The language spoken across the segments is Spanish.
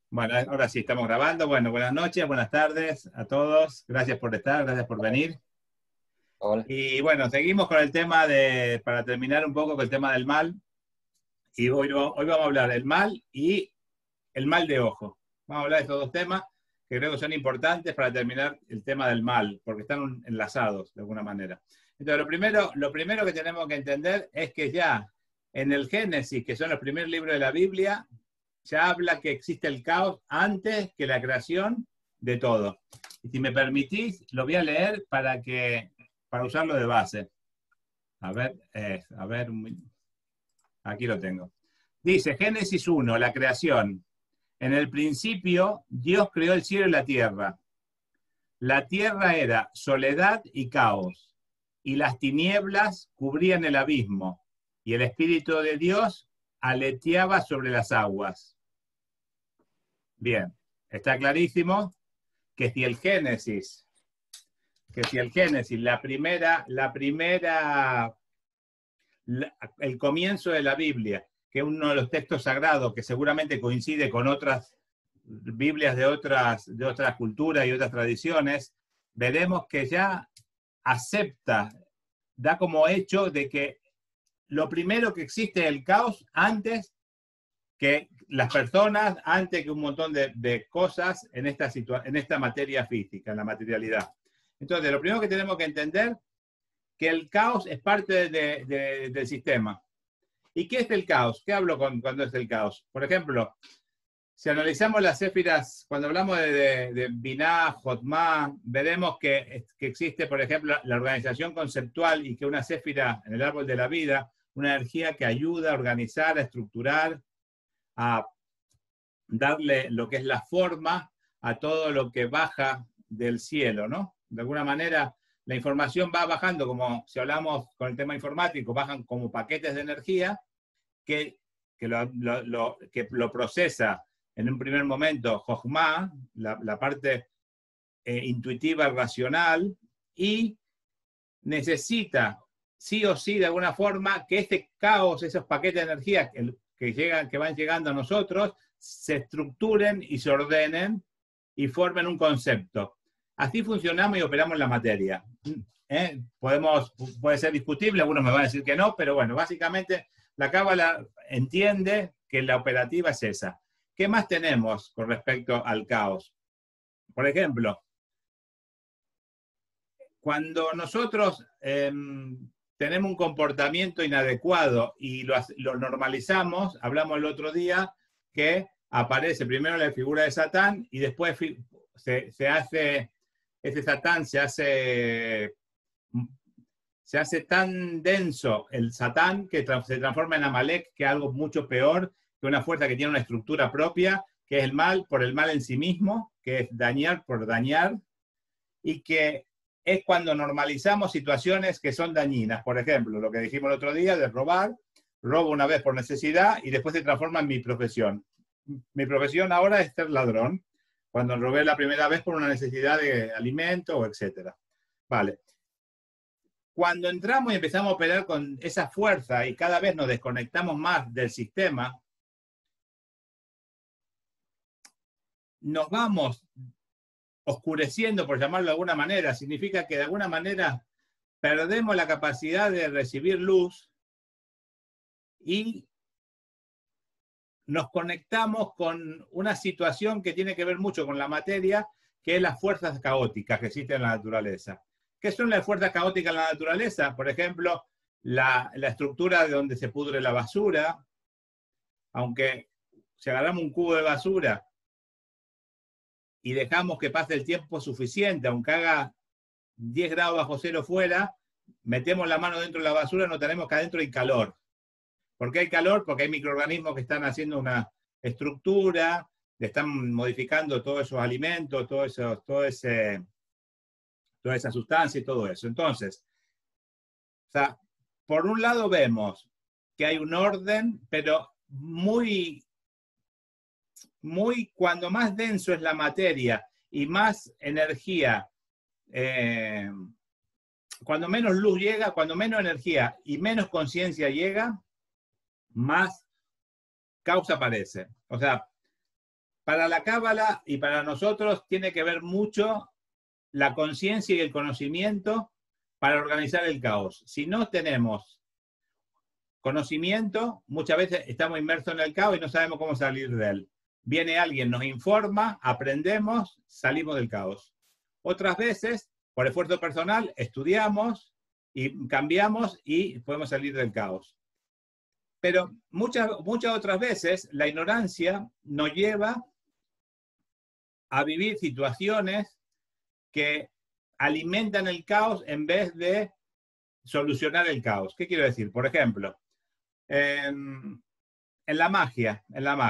Bueno, ahora sí estamos grabando. Bueno, buenas noches, buenas tardes a todos. Gracias por estar, gracias por venir. Hola. Y bueno, seguimos con el tema para terminar un poco con el tema del mal. Y hoy vamos a hablar del mal y el mal de ojo. Vamos a hablar de estos dos temas que creo que son importantes para terminar el tema del mal, porque están enlazados de alguna manera. Entonces, lo primero que tenemos que entender es que ya en el Génesis, que son los primeros libros de la Biblia, ya habla que existe el caos antes que la creación de todo. Y si me permitís, lo voy a leer para usarlo de base. A ver, aquí lo tengo. Dice, Génesis 1, la creación. En el principio, Dios creó el cielo y la tierra. La tierra era soledad y caos, y las tinieblas cubrían el abismo, y el Espíritu de Dios aleteaba sobre las aguas. Bien, está clarísimo que si el Génesis, el comienzo de la Biblia, que es uno de los textos sagrados que seguramente coincide con otras Biblias de otras culturas y otras tradiciones, veremos que ya acepta, da como hecho de que lo primero que existe es el caos antes que las personas, antes que un montón de cosas en esta materia física, en la materialidad. Entonces, lo primero que tenemos que entender que el caos es parte del sistema. ¿Y qué es el caos? ¿Qué hablo cuando es el caos? Por ejemplo, si analizamos las séfiras, cuando hablamos de Binah, Jotmah, veremos que existe, por ejemplo, la organización conceptual y que una séfira en el árbol de la vida, una energía que ayuda a organizar, a estructurar, a darle lo que es la forma a todo lo que baja del cielo, ¿no? De alguna manera, la información va bajando, como si hablamos con el tema informático, bajan como paquetes de energía que lo procesa en un primer momento Jochma, la parte intuitiva, racional, y necesita, sí o sí, de alguna forma, que este caos, esos paquetes de energía que van llegando a nosotros, se estructuren y se ordenen y formen un concepto. Así funcionamos y operamos la materia. Puede ser discutible, algunos me van a decir que no, pero bueno, básicamente la Cábala entiende que la operativa es esa. ¿Qué más tenemos con respecto al caos? Por ejemplo, cuando nosotros tenemos un comportamiento inadecuado y lo normalizamos, hablamos el otro día que aparece primero la figura de Satán y después se hace, ese Satán se hace tan denso el Satán que se transforma en Amalek, que es algo mucho peor, que una fuerza que tiene una estructura propia, que es el mal por el mal en sí mismo, que es dañar por dañar, y que es cuando normalizamos situaciones que son dañinas. Por ejemplo, lo que dijimos el otro día de robar, robo una vez por necesidad y después se transforma en mi profesión. Mi profesión ahora es ser ladrón, cuando robé la primera vez por una necesidad de alimento, etc. Vale. Cuando entramos y empezamos a operar con esa fuerza y cada vez nos desconectamos más del sistema, nos vamos oscureciendo, por llamarlo de alguna manera. Significa que de alguna manera perdemos la capacidad de recibir luz y nos conectamos con una situación que tiene que ver mucho con la materia, que es las fuerzas caóticas que existen en la naturaleza. ¿Qué son las fuerzas caóticas en la naturaleza? Por ejemplo, la estructura de donde se pudre la basura. Aunque si agarramos un cubo de basura y dejamos que pase el tiempo suficiente, aunque haga 10 grados bajo cero fuera, metemos la mano dentro de la basura, notaremos que adentro hay calor. ¿Por qué hay calor? Porque hay microorganismos que están haciendo una estructura, le están modificando todos esos alimentos, toda esa sustancia y todo eso. Entonces, o sea, por un lado vemos que hay un orden, pero cuando más denso es la materia y más energía, cuando menos luz llega, cuando menos energía y menos conciencia llega, más causa aparece. O sea, Para la Cábala y para nosotros tiene que ver mucho la conciencia y el conocimiento para organizar el caos. Si no tenemos conocimiento, muchas veces estamos inmersos en el caos y no sabemos cómo salir de él. Viene alguien, nos informa, aprendemos, salimos del caos. Otras veces, por esfuerzo personal, estudiamos y cambiamos y podemos salir del caos. Pero muchas otras veces la ignorancia nos lleva a vivir situaciones que alimentan el caos en vez de solucionar el caos. ¿Qué quiero decir? Por ejemplo, en la magia.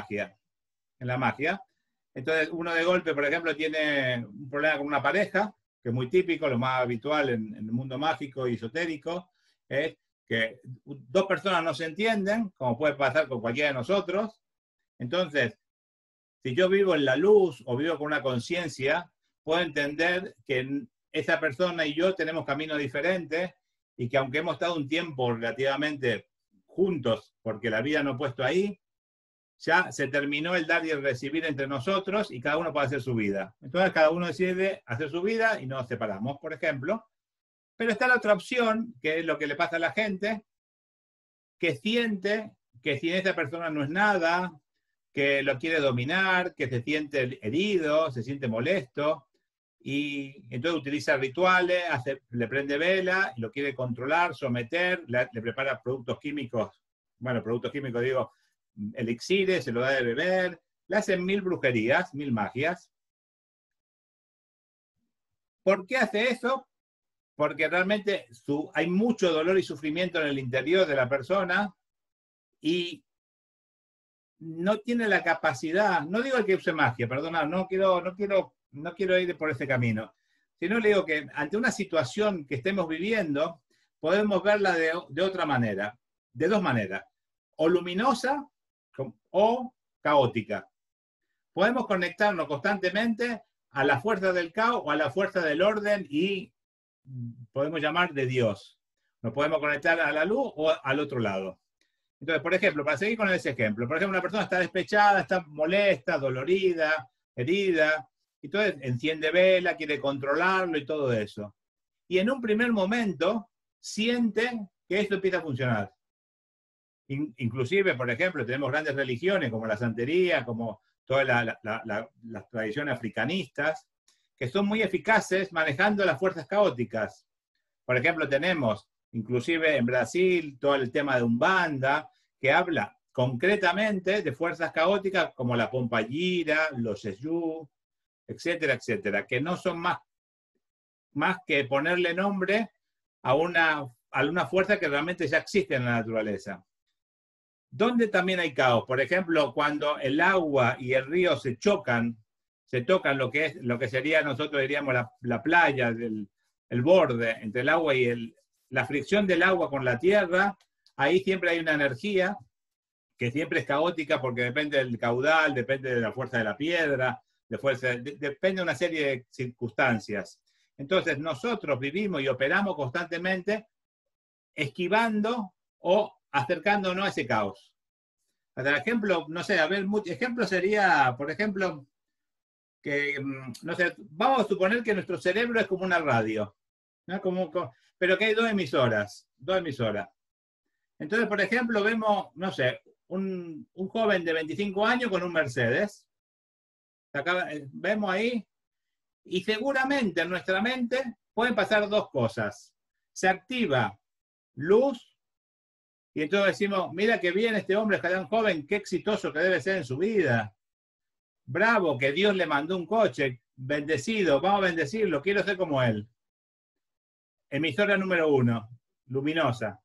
Entonces, uno de golpe, por ejemplo, tiene un problema con una pareja, que es muy típico, lo más habitual en el mundo mágico y esotérico, es que dos personas no se entienden, como puede pasar con cualquiera de nosotros. Entonces, si yo vivo en la luz o vivo con una conciencia, puedo entender que esa persona y yo tenemos caminos diferentes y que aunque hemos estado un tiempo relativamente juntos, porque la vida nos ha puesto ahí, ya se terminó el dar y el recibir entre nosotros y cada uno puede hacer su vida. Entonces cada uno decide hacer su vida y nos separamos, por ejemplo. Pero está la otra opción, que es lo que le pasa a la gente, que siente que sin esa persona no es nada, que lo quiere dominar, que se siente herido, se siente molesto, y entonces utiliza rituales, le prende vela, lo quiere controlar, someter, le prepara productos químicos, digo, elixires, se lo da de beber, le hacen 1000 brujerías, 1000 magias. ¿Por qué hace eso? Porque realmente hay mucho dolor y sufrimiento en el interior de la persona y no tiene la capacidad, no digo que use magia, perdona, no quiero ir por ese camino, sino le digo que ante una situación que estemos viviendo, podemos verla de otra manera, de dos maneras, o luminosa o caótica. Podemos conectarnos constantemente a la fuerza del caos o a la fuerza del orden y podemos llamar de Dios. Nos podemos conectar a la luz o al otro lado. Entonces, por ejemplo, para seguir con ese ejemplo, por ejemplo, una persona está despechada, está molesta, dolorida, herida, y entonces enciende vela, quiere controlarlo y todo eso. Y en un primer momento siente que esto empieza a funcionar. Inclusive, por ejemplo, tenemos grandes religiones como la santería, como todas las tradiciones africanistas, que son muy eficaces manejando las fuerzas caóticas. Por ejemplo, tenemos, inclusive en Brasil, todo el tema de Umbanda, que habla concretamente de fuerzas caóticas como la Pombagira, los Exu, etcétera, etcétera, que no son más que ponerle nombre a una fuerza que realmente ya existe en la naturaleza. ¿Dónde también hay caos? Por ejemplo, cuando el agua y el río se tocan lo que sería, nosotros diríamos, la playa, el borde entre el agua y la fricción del agua con la tierra, ahí siempre hay una energía que siempre es caótica porque depende del caudal, depende de la fuerza de la piedra, depende de una serie de circunstancias. Entonces nosotros vivimos y operamos constantemente esquivando o acercándonos a ese caos. Por ejemplo, no sé, ejemplo sería, por ejemplo, que, no sé, vamos a suponer que nuestro cerebro es como una radio, ¿no? Pero que hay dos emisoras. Entonces, por ejemplo, vemos, no sé, un joven de 25 años con un Mercedes. Vemos ahí, y seguramente en nuestra mente pueden pasar dos cosas. Se activa luz, y entonces decimos, mira qué bien este hombre, es tan joven, qué exitoso que debe ser en su vida. Bravo, que Dios le mandó un coche, bendecido, vamos a bendecirlo, quiero ser como él. Emisora número 1, luminosa.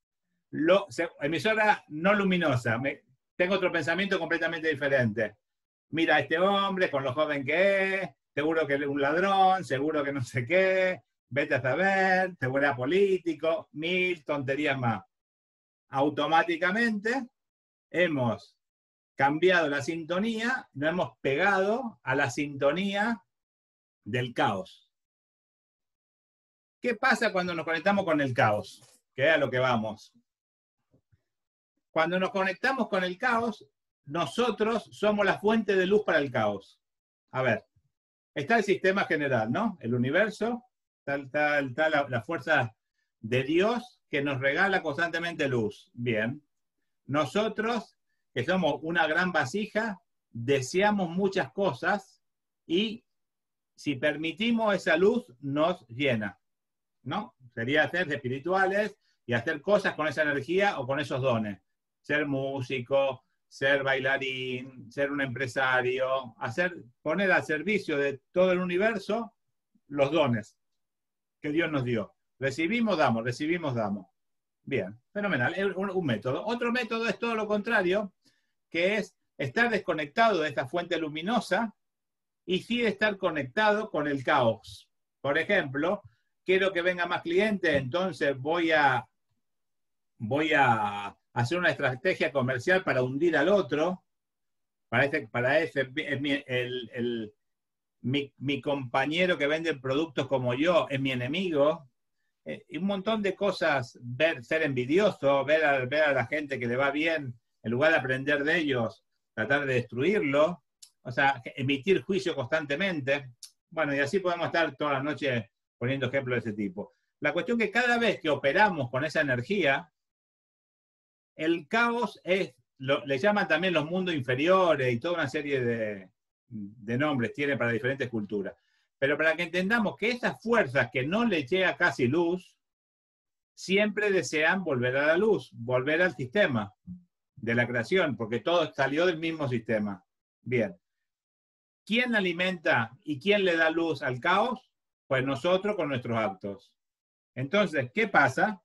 Emisora no luminosa, tengo otro pensamiento completamente diferente. Mira a este hombre con lo joven que es, seguro que es un ladrón, seguro que no sé qué, vete a saber, seguro era político, 1000 tonterías más. Automáticamente hemos cambiado la sintonía, nos hemos pegado a la sintonía del caos. ¿Qué pasa cuando nos conectamos con el caos? Que es a lo que vamos. Cuando nos conectamos con el caos, nosotros somos la fuente de luz para el caos. A ver, está el sistema general, ¿no? El universo, está la fuerza de Dios que nos regala constantemente luz. Bien. Nosotros, que somos una gran vasija, deseamos muchas cosas y si permitimos esa luz, nos llena, ¿no? Sería hacer espirituales y hacer cosas con esa energía o con esos dones. Ser músico, ser bailarín, ser un empresario, poner al servicio de todo el universo los dones que Dios nos dio. Recibimos, damos, recibimos, damos. Bien, fenomenal, es un método. Otro método es todo lo contrario, que es estar desconectado de esta fuente luminosa y sí estar conectado con el caos. Por ejemplo, quiero que venga más clientes, entonces voy a hacer una estrategia comercial para hundir al otro. Mi compañero que vende productos como yo es mi enemigo. Y un montón de cosas, ser envidioso, ver a la gente que le va bien, en lugar de aprender de ellos, tratar de destruirlo, o sea, emitir juicio constantemente. Bueno, y así podemos estar toda la noche poniendo ejemplos de ese tipo. La cuestión es que cada vez que operamos con esa energía, el caos le llaman también los mundos inferiores y toda una serie de nombres tiene para diferentes culturas. Pero para que entendamos que esas fuerzas que no le llega casi luz, siempre desean volver a la luz, volver al sistema de la creación, porque todo salió del mismo sistema. Bien. ¿Quién alimenta y quién le da luz al caos? Pues nosotros con nuestros actos. Entonces, ¿qué pasa?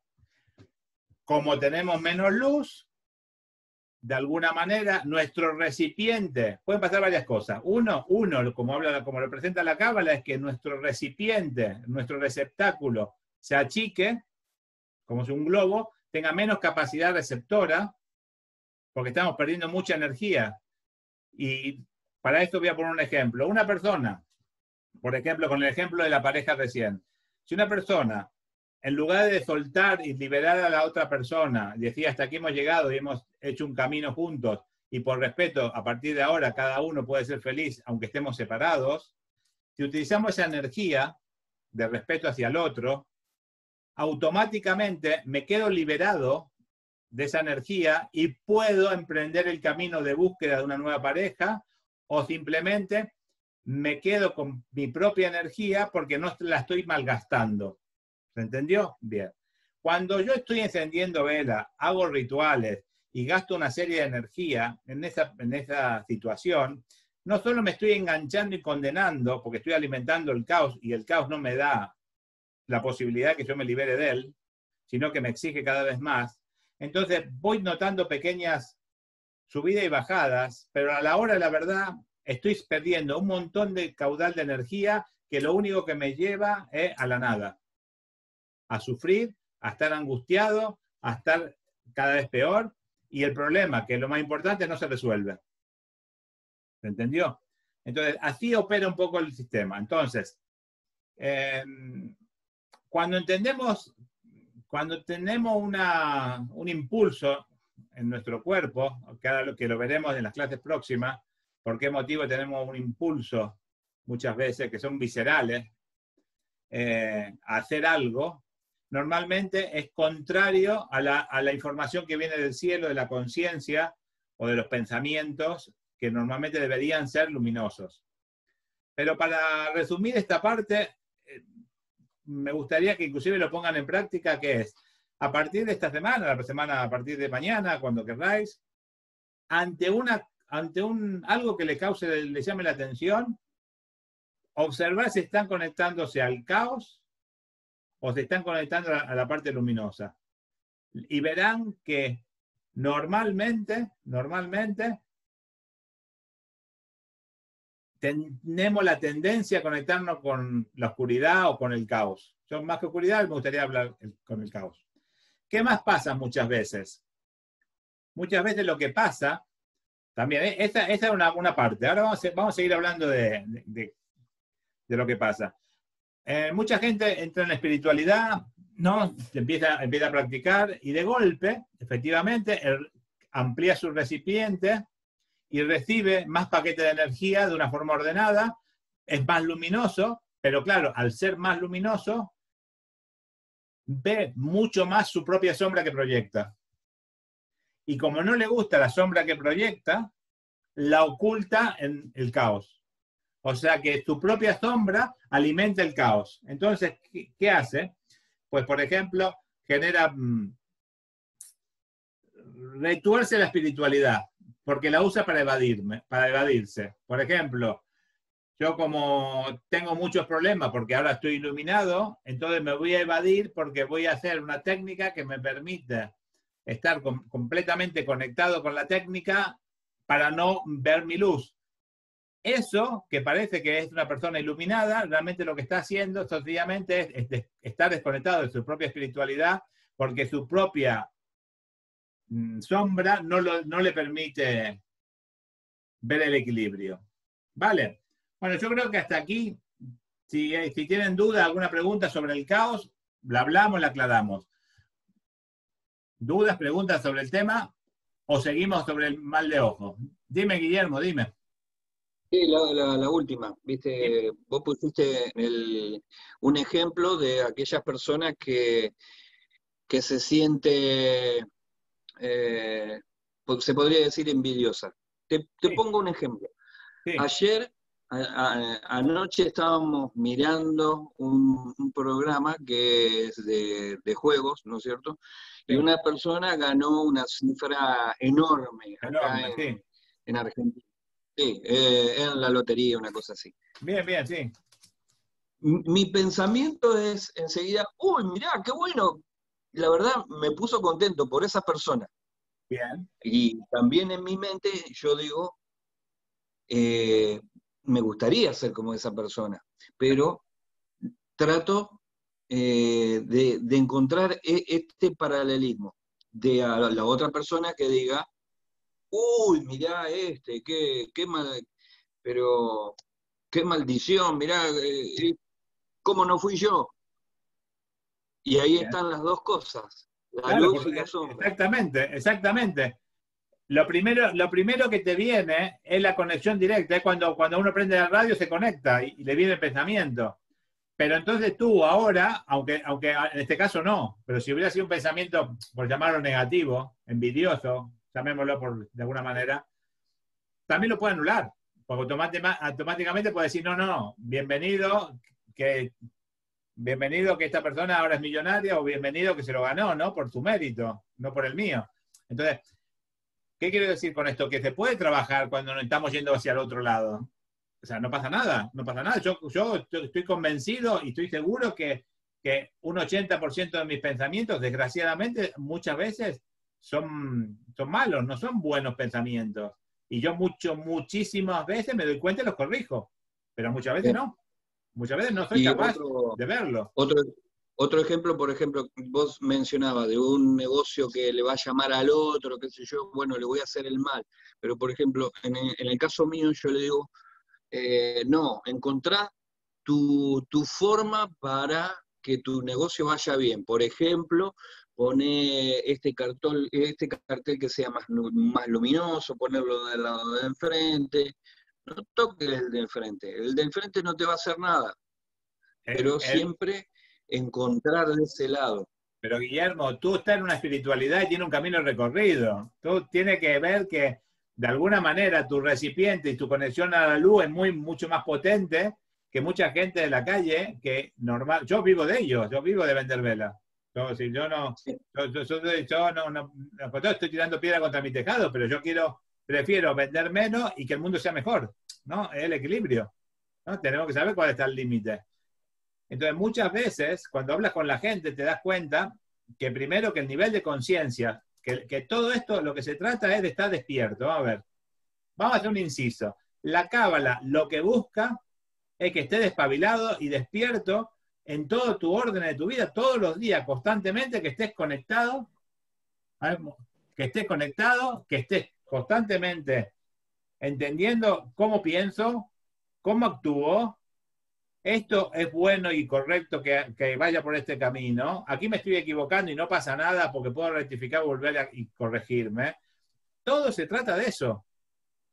Como tenemos menos luz, de alguna manera, nuestro recipiente, pueden pasar varias cosas. Uno, como lo presenta la Cábala, es que nuestro recipiente, nuestro receptáculo, se achique, como si un globo, tenga menos capacidad receptora, porque estamos perdiendo mucha energía. Y para esto voy a poner un ejemplo. Una persona, por ejemplo, con el ejemplo de la pareja recién, si una persona, en lugar de soltar y liberar a la otra persona, decía hasta aquí hemos llegado y hemos hecho un camino juntos y por respeto, a partir de ahora cada uno puede ser feliz aunque estemos separados, si utilizamos esa energía de respeto hacia el otro, automáticamente me quedo liberado de esa energía y puedo emprender el camino de búsqueda de una nueva pareja o simplemente me quedo con mi propia energía porque no la estoy malgastando. ¿Se entendió? Bien. Cuando yo estoy encendiendo vela, hago rituales y gasto una serie de energía en esa situación, no solo me estoy enganchando y condenando porque estoy alimentando el caos y el caos no me da la posibilidad de que yo me libere de él, sino que me exige cada vez más. Entonces voy notando pequeñas subidas y bajadas, pero a la hora de la verdad estoy perdiendo un montón de caudal de energía que lo único que me lleva es a la nada. A sufrir, a estar angustiado, a estar cada vez peor, y el problema, que es lo más importante, no se resuelve. ¿Se entendió? Entonces, así opera un poco el sistema. Entonces, cuando tenemos un impulso en nuestro cuerpo, que lo veremos en las clases próximas, por qué motivo tenemos un impulso muchas veces que son viscerales, a hacer algo, normalmente es contrario a la información que viene del cielo, de la conciencia o de los pensamientos que normalmente deberían ser luminosos. Pero para resumir esta parte, me gustaría que inclusive lo pongan en práctica, que es, a partir de esta semana, a partir de mañana, cuando queráis, ante algo que le llame la atención, observar si están conectándose al caos o se están conectando a la parte luminosa. Y verán que normalmente tenemos la tendencia a conectarnos con la oscuridad o con el caos. Yo más que oscuridad me gustaría hablar con el caos. ¿Qué más pasa muchas veces? Muchas veces lo que pasa, también, esta es una parte. Ahora vamos a seguir hablando de lo que pasa. Mucha gente entra en la espiritualidad, ¿no? Empieza a practicar y de golpe, efectivamente, amplía su recipiente y recibe más paquete de energía de una forma ordenada, es más luminoso, pero claro, al ser más luminoso, ve mucho más su propia sombra que proyecta. Y como no le gusta la sombra que proyecta, la oculta en el caos. O sea que tu propia sombra alimenta el caos. Entonces, ¿qué hace? Pues, por ejemplo, genera retuerce la espiritualidad, porque la usa para evadirse. Por ejemplo, yo como tengo muchos problemas porque ahora estoy iluminado, entonces me voy a evadir porque voy a hacer una técnica que me permite estar completamente conectado con la técnica para no ver mi luz. Eso, que parece que es una persona iluminada, realmente lo que está haciendo sencillamente es estar desconectado de su propia espiritualidad porque su propia sombra no le permite ver el equilibrio. ¿Vale? Bueno, yo creo que hasta aquí, si tienen duda, alguna pregunta sobre el caos, la hablamos, la aclaramos. ¿Dudas, preguntas sobre el tema o seguimos sobre el mal de ojo? Dime, Guillermo, dime. Sí, la última, viste, vos pusiste un ejemplo de aquellas personas que se siente, se podría decir envidiosa. Te Sí, pongo un ejemplo. sí, Ayer, anoche estábamos mirando un programa que es de juegos, ¿no es cierto? Y sí. una persona ganó una cifra enorme acá Enorme, sí. en Argentina. Sí, en la lotería, una cosa así. Bien, bien, sí. Mi pensamiento es enseguida, uy, mirá, qué bueno. La verdad me puso contento por esa persona. Bien. Y también en mi mente yo digo, eh, me gustaría ser como esa persona, pero trato de encontrar este paralelismo de a la otra persona que diga, uy, mirá qué mal, pero qué maldición, mirá, cómo no fui yo. Y ahí Bien. están las dos cosas, la Claro, luz y la sombra. exactamente, exactamente. Lo primero que te viene es la conexión directa, es cuando uno prende la radio se conecta y le viene el pensamiento. Pero entonces tú ahora, aunque en este caso no, pero si hubiera sido un pensamiento, por llamarlo negativo, envidioso, llamémoslo de alguna manera, también lo puede anular, porque automáticamente puede decir, no, no, bienvenido que esta persona ahora es millonaria o bienvenido que se lo ganó, ¿no? Por su mérito, no por el mío. Entonces, ¿qué quiero decir con esto? Que se puede trabajar cuando nos estamos yendo hacia el otro lado. O sea, no pasa nada, no pasa nada. Yo estoy convencido y estoy seguro que un 80% de mis pensamientos, desgraciadamente, muchas veces son malos, no son buenos pensamientos. Y yo muchísimas veces me doy cuenta y los corrijo, pero muchas veces Sí. no. Muchas veces no soy Y capaz de verlo. otro ejemplo, por ejemplo, vos mencionabas de un negocio que le va a llamar al otro, qué sé yo, bueno, le voy a hacer el mal. Pero, por ejemplo, en el caso mío, yo le digo, no, encontrá tu forma para que tu negocio vaya bien. Por ejemplo, pone este cartel que sea más luminoso, ponerlo del lado de enfrente. No toques el de enfrente. El de enfrente no te va a hacer nada, pero El, siempre encontrar de ese lado. Pero Guillermo, tú estás en una espiritualidad y tiene un camino recorrido. Tú tienes que ver que de alguna manera tu recipiente y tu conexión a la luz es mucho más potente que mucha gente de la calle que normal. Yo vivo de ello, yo vivo de vender velas. Si yo no, Sí, yo no estoy tirando piedra contra mi tejado, pero prefiero vender menos y que el mundo sea mejor, ¿no? Es el equilibrio, ¿no? Tenemos que saber cuál está el límite. Entonces, muchas veces, cuando hablas con la gente, te das cuenta que primero que el nivel de conciencia, que todo esto, lo que se trata es de estar despierto. Vamos a ver, vamos a hacer un inciso. La cábala lo que busca es que estés despabilado y despierto en todo tu orden de tu vida, todos los días, constantemente, que estés conectado, que estés constantemente entendiendo cómo pienso, cómo actúo, esto es bueno y correcto que vaya por este camino. Aquí me estoy equivocando y no pasa nada porque puedo rectificar, volver y corregirme. Todo se trata de eso.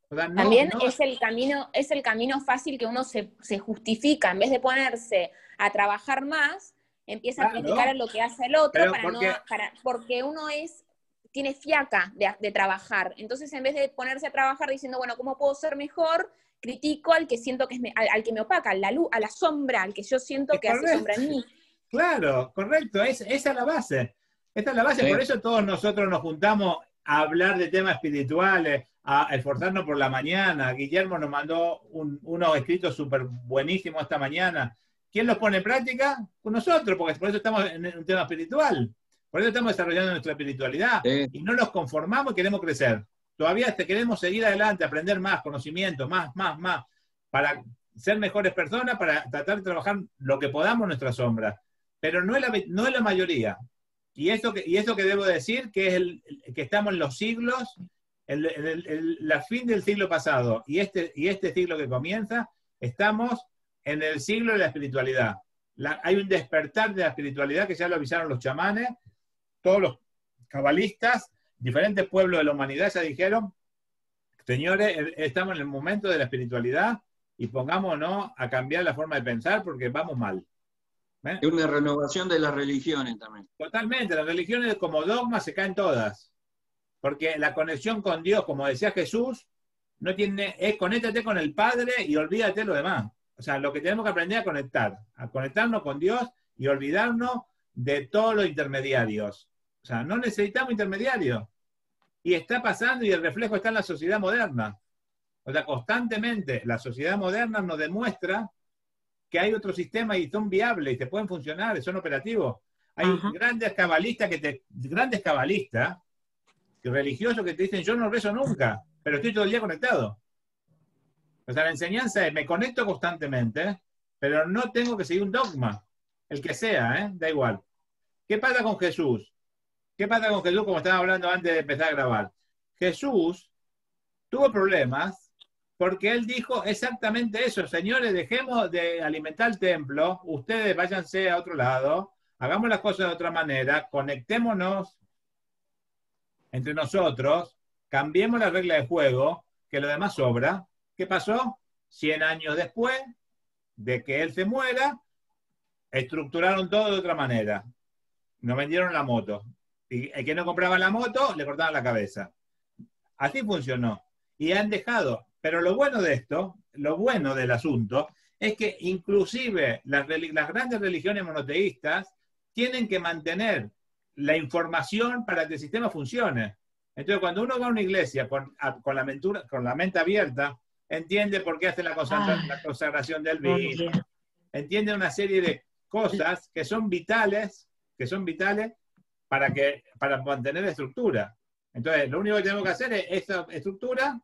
O sea, También no, es el camino fácil que uno se justifica, en vez de ponerse a trabajar más, empieza a criticar claro, a lo que hace el otro pero porque porque uno tiene fiaca de trabajar. Entonces, en vez de ponerse a trabajar diciendo, bueno, ¿cómo puedo ser mejor? Critico al que siento que al que me opaca, a la luz, a la sombra, al que yo siento es que hace sombra correcto. en mí. Claro, correcto, esa es la base. Esta es la base, por eso todos nosotros nos juntamos a hablar de temas espirituales, a esforzarnos por la mañana. Guillermo nos mandó unos escritos súper buenísimos esta mañana. ¿Quién los pone en práctica? Pues nosotros, porque por eso estamos en un tema espiritual. Por eso estamos desarrollando nuestra espiritualidad. Y no nos conformamos y queremos crecer. Todavía queremos seguir adelante, aprender más, conocimientos, más, para ser mejores personas, para tratar de trabajar lo que podamos en nuestra sombra. Pero no es la mayoría. Y eso que debo decir, que es que estamos en los siglos, la fin del siglo pasado y este siglo que comienza, estamos en el siglo de la espiritualidad. Hay un despertar de la espiritualidad que ya lo avisaron los chamanes, todos los cabalistas, diferentes pueblos de la humanidad ya dijeron, señores, estamos en el momento de la espiritualidad y pongámonos a cambiar la forma de pensar porque vamos mal. Y una renovación de las religiones también. Totalmente, las religiones como dogmas se caen todas. Porque la conexión con Dios, como decía Jesús, es conéctate con el Padre y olvídate lo demás. O sea, lo que tenemos que aprender a conectarnos con Dios y olvidarnos de todos los intermediarios. O sea, no necesitamos intermediarios. Y está pasando y el reflejo está en la sociedad moderna. O sea, constantemente la sociedad moderna nos demuestra que hay otro sistema y son viables y te pueden funcionar, son operativos. Hay grandes cabalistas religiosos que te dicen, yo no rezo nunca, pero estoy todo el día conectado. O sea, la enseñanza es, me conecto constantemente, pero no tengo que seguir un dogma, el que sea, da igual. ¿Qué pasa con Jesús? ¿Qué pasa con Jesús, como estaba hablando antes de empezar a grabar? Jesús tuvo problemas porque él dijo exactamente eso, señores, dejemos de alimentar el templo, ustedes váyanse a otro lado, hagamos las cosas de otra manera, conectémonos entre nosotros, cambiemos la regla de juego, que lo demás sobra. ¿Qué pasó? 100 años después de que él se muera, estructuraron todo de otra manera. Nos vendieron la moto. Y el que no compraba la moto, le cortaban la cabeza. Así funcionó. Y han dejado. Pero lo bueno de esto, lo bueno del asunto, es que inclusive las grandes religiones monoteístas tienen que mantener la información para que el sistema funcione. Entonces, cuando uno va a una iglesia con la mente abierta, entiende por qué hace la consagración del vino, entiende una serie de cosas que son vitales para mantener la estructura. Entonces, lo único que tenemos que hacer es esa estructura,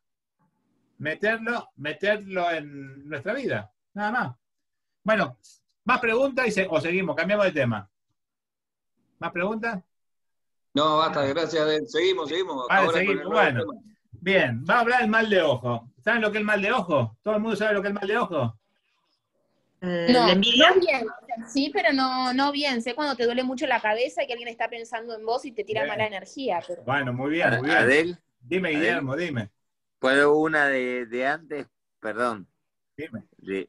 meterlo en nuestra vida, nada más. Bueno, más preguntas o seguimos, cambiamos de tema. ¿Más preguntas? No, basta, gracias. Seguimos. Vale, ahora seguimos. Bueno, bien, va a hablar el mal de ojo. ¿Saben lo que es el mal de ojo? ¿Todo el mundo sabe lo que es el mal de ojo? No bien. Sí, pero no bien. Sé cuando te duele mucho la cabeza y que alguien está pensando en vos y te tira mala energía. Pero... Bueno, muy bien. Adel, dime, Guillermo, dime. ¿Puedo una de antes? Perdón. Dime.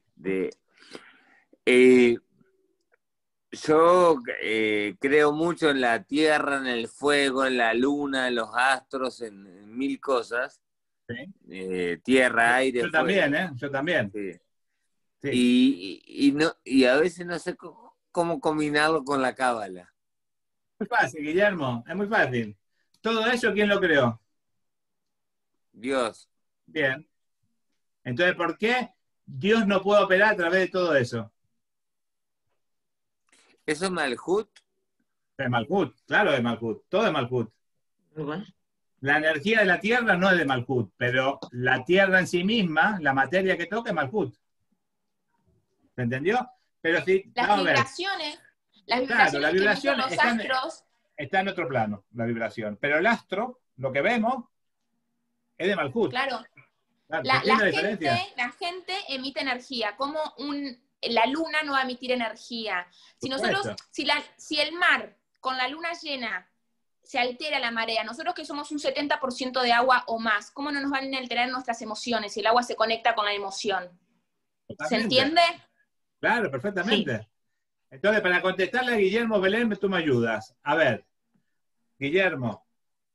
Yo creo mucho en la tierra, en el fuego, en la luna, en los astros, en mil cosas. ¿Sí? Tierra, aire, yo fuego. También, Yo también. Sí. Sí. Y a veces no sé cómo combinarlo con la cábala. Muy fácil, Guillermo, es muy fácil. ¿Todo eso quién lo creó? Dios. Bien. Entonces, ¿por qué Dios no puede operar a través de todo eso? ¿Eso es Malhut? Es Malhut, claro, es Malhut. Todo es Malhut. La energía de la Tierra no es de Malhut, pero la Tierra en sí misma, la materia que toca es Malhut. ¿Se entendió? Pero sí, las vibraciones los astros... Está en otro plano, la vibración. Pero el astro, lo que vemos, es de Malhut. Claro. La gente emite energía, como la luna no va a emitir energía. Si el mar con la luna llena se altera la marea, nosotros que somos un 70% de agua o más, ¿cómo no nos van a alterar nuestras emociones si el agua se conecta con la emoción? Totalmente. ¿Se entiende? Claro, perfectamente. Sí. Entonces, para contestarle a Guillermo Belén, tú me ayudas. A ver, Guillermo,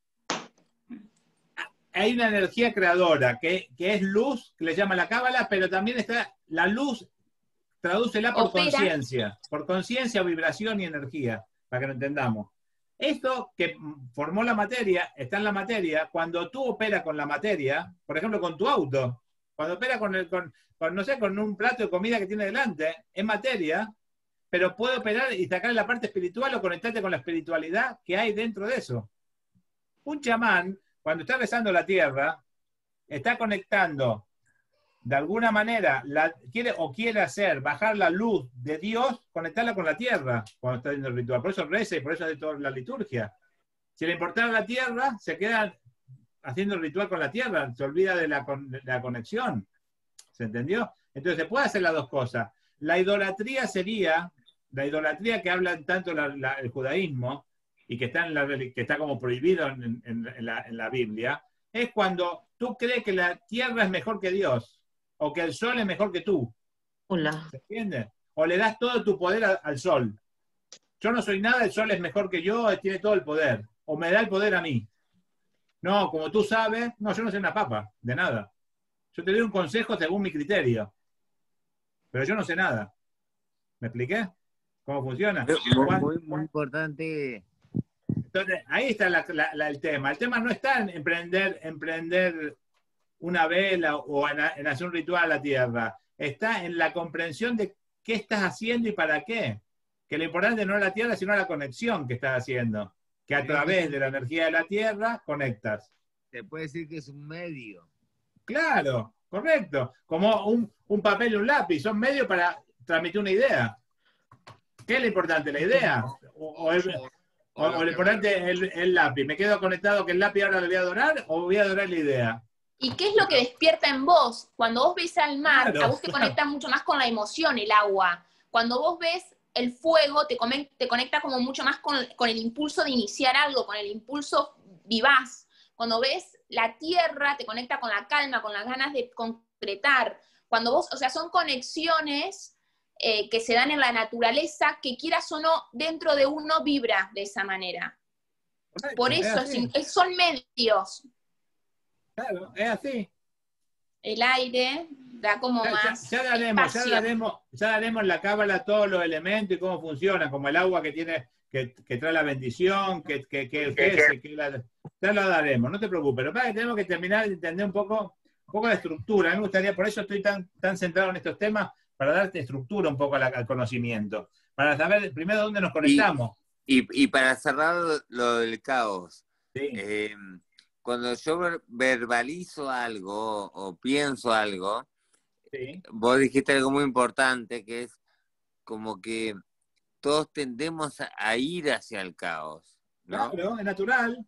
hay una energía creadora que es luz, que le llama la cábala, pero también está la luz, tradúcela por conciencia, vibración y energía, para que lo entendamos. Esto que formó la materia, está en la materia, cuando tú operas con la materia, por ejemplo con tu auto, cuando operas no sé, con un plato de comida que tiene delante, es materia, pero puede operar y sacar la parte espiritual o conectarte con la espiritualidad que hay dentro de eso. Un chamán, cuando está besando la tierra, está conectando de alguna manera, quiere hacer bajar la luz de Dios, conectarla con la tierra cuando está haciendo el ritual. Por eso reza y por eso hace toda la liturgia. Si le importara la tierra, se queda haciendo el ritual con la tierra, se olvida de la conexión. ¿Se entendió? Entonces se puede hacer las dos cosas. La idolatría sería, la idolatría que habla tanto el judaísmo, y que está como prohibido en la Biblia, es cuando tú crees que la tierra es mejor que Dios, o que el sol es mejor que tú. Hola. ¿Se entiende? O le das todo tu poder al sol. Yo no soy nada, el sol es mejor que yo, tiene todo el poder. O me da el poder a mí. No, como tú sabes, no, yo no soy una papa, de nada. Yo te doy un consejo según mi criterio. Pero yo no sé nada. ¿Me expliqué? ¿Cómo funciona? Muy importante. Entonces, ahí está el tema. El tema no está en emprender una vela o en hacer un ritual a la tierra. Está en la comprensión de qué estás haciendo y para qué. Que lo importante no es la tierra, sino la conexión que estás haciendo. Que a través de la energía de la tierra conectas. Se puede decir que es un medio. Claro, correcto. Como un papel y un lápiz. Son medios para transmitir una idea. ¿Qué es lo importante? ¿La idea? ¿O lo importante es el lápiz? ¿Me quedo conectado que el lápiz ahora lo voy a adorar o voy a adorar la idea? ¿Y qué es lo que despierta en vos? Cuando vos ves al mar, Claro, a vos te conecta mucho más con la emoción, el agua. Cuando vos ves el fuego, te conecta como mucho más con el impulso de iniciar algo, con el impulso vivaz. Cuando ves la tierra, te conecta con la calma, con las ganas de concretar. Cuando vos, o sea, son conexiones que se dan en la naturaleza, que quieras o no, dentro de uno vibra de esa manera. correcto, Por eso son medios. Claro, es así. El aire da como más Ya daremos en la cábala todos los elementos y cómo funcionan, como el agua que trae la bendición, que el jefe, ya lo daremos, no te preocupes. Lo que pasa es que tenemos que terminar de entender un poco la estructura. A mí me gustaría, por eso estoy tan centrado en estos temas, para darte estructura un poco al conocimiento, para saber primero dónde nos conectamos. Y para cerrar lo del caos, Sí. Cuando yo verbalizo algo o pienso algo, Sí. vos dijiste algo muy importante, que es como que todos tendemos a ir hacia el caos, ¿no? Claro, es natural.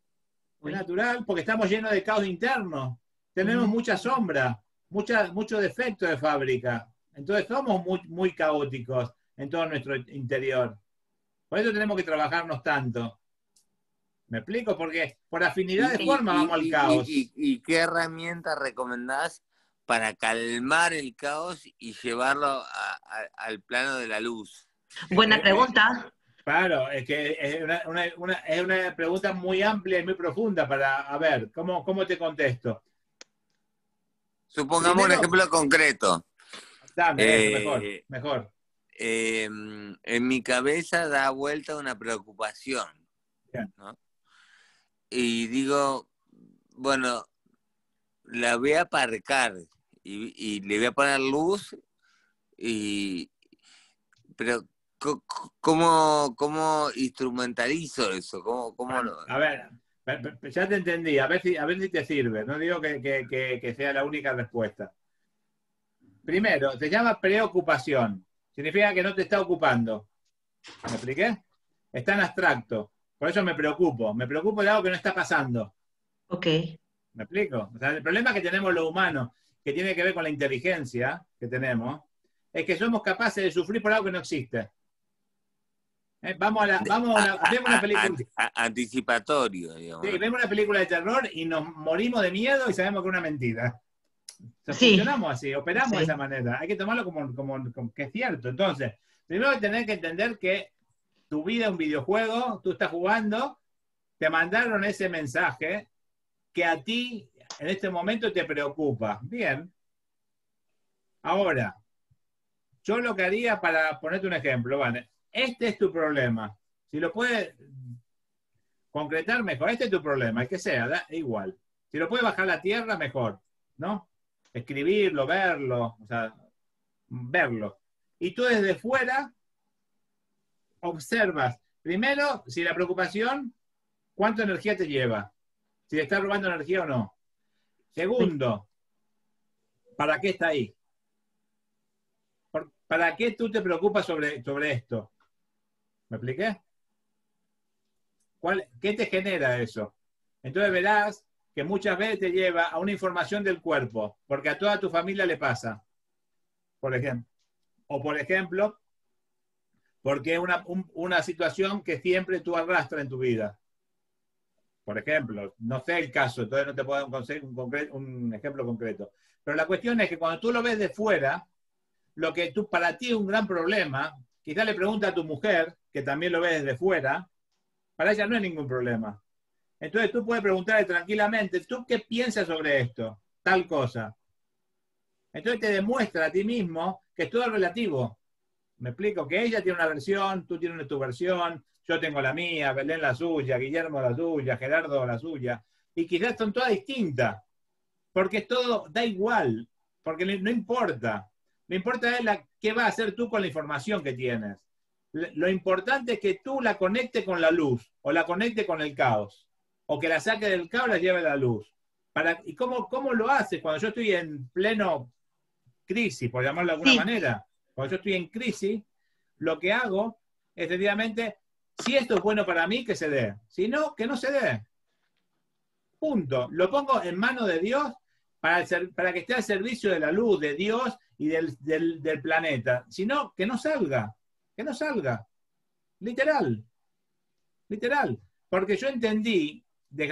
Es natural porque estamos llenos de caos interno. Tenemos mucha sombra, mucho defecto de fábrica. Entonces somos muy caóticos en todo nuestro interior. Por eso tenemos que trabajarnos tanto. ¿Me explico? Porque por afinidad de forma vamos al caos. ¿Y qué herramienta recomendás para calmar el caos y llevarlo al plano de la luz? Buena pregunta. Claro, es que es una pregunta muy amplia y muy profunda a ver, ¿cómo te contesto? Supongamos un ejemplo concreto. Dame, mejor. En mi cabeza da vuelta una preocupación, ¿no? Y digo, bueno, la voy a aparcar y le voy a poner luz, pero ¿cómo instrumentalizo eso? ¿Cómo lo... A ver, ya te entendí, a ver si te sirve. No digo que sea la única respuesta. Primero, se llama preocupación. Significa que no te está ocupando. ¿Me expliqué? Es tan abstracto. Por eso me preocupo. Me preocupo de algo que no está pasando. Ok. ¿Me explico? O sea, el problema que tenemos los humanos, que tiene que ver con la inteligencia que tenemos, es que somos capaces de sufrir por algo que no existe. vemos una película. Anticipatorio, digamos. Sí, vemos una película de terror y nos morimos de miedo y sabemos que es una mentira. Sí. Funcionamos así, operamos Sí. de esa manera. Hay que tomarlo como que es cierto. Entonces, primero tenés que entender que tu vida es un videojuego, tú estás jugando, te mandaron ese mensaje que a ti en este momento te preocupa. Bien. Ahora, yo lo que haría para ponerte un ejemplo, ¿vale? Este es tu problema. Si lo puedes concretar, mejor. Este es tu problema, el que sea, da igual. Si lo puedes bajar a la tierra, mejor, ¿no? Escribirlo, verlo, o sea, verlo. Y tú desde fuera observas, primero, si la preocupación, cuánta energía te lleva, si te está robando energía o no. Segundo, ¿para qué está ahí? ¿Para qué tú te preocupas sobre esto? ¿Me expliqué? ¿Qué te genera eso? Entonces verás que muchas veces te lleva a una información del cuerpo, porque a toda tu familia le pasa, por ejemplo. O por ejemplo, porque es una situación que siempre tú arrastras en tu vida. Por ejemplo, no sé el caso, entonces no te puedo conseguir un ejemplo concreto. Pero la cuestión es que cuando tú lo ves de fuera, lo que para ti es un gran problema, quizás le pregunta a tu mujer, que también lo ve desde fuera, para ella no es ningún problema. Entonces tú puedes preguntarle tranquilamente, ¿tú qué piensas sobre esto? Tal cosa. Entonces te demuestra a ti mismo que es todo relativo. ¿Me explico? Que ella tiene una versión, tú tienes tu versión, yo tengo la mía, Belén la suya, Guillermo la suya, Gerardo la suya, y quizás son todas distintas, porque todo da igual, porque no importa. Lo importante es qué vas a hacer tú con la información que tienes. Lo importante es que tú la conectes con la luz, o la conectes con el caos, o que la saque del caos y la lleve a la luz. ¿Y cómo lo haces cuando yo estoy en pleno crisis, por llamarlo de alguna manera? Cuando yo estoy en crisis, lo que hago es sencillamente, si esto es bueno para mí, que se dé. Si no, que no se dé. Punto. Lo pongo en manos de Dios para que esté al servicio de la luz, de Dios y del planeta. Si no, que no salga. Que no salga. Literal. Literal. Porque yo entendí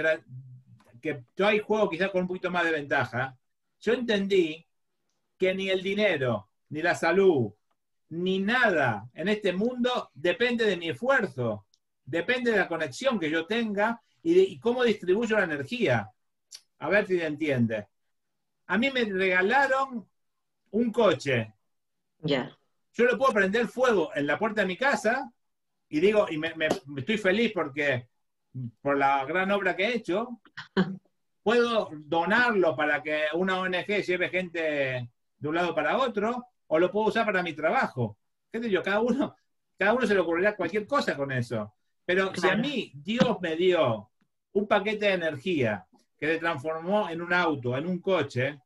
que yo hay juegos quizás con un poquito más de ventaja. Yo entendí que ni el dinero, ni la salud, ni nada en este mundo depende de mi esfuerzo. Depende de la conexión que yo tenga y cómo distribuyo la energía. A ver si se entiende. A mí me regalaron un coche. Ya. Yo lo puedo prender fuego en la puerta de mi casa y digo, y me estoy feliz por la gran obra que he hecho. Puedo donarlo para que una ONG lleve gente de un lado para otro, o lo puedo usar para mi trabajo. ¿Qué sé yo? Cada uno se le ocurrirá cualquier cosa con eso. Pero Claro. si a mí Dios me dio un paquete de energía que se transformó en un auto, en un coche,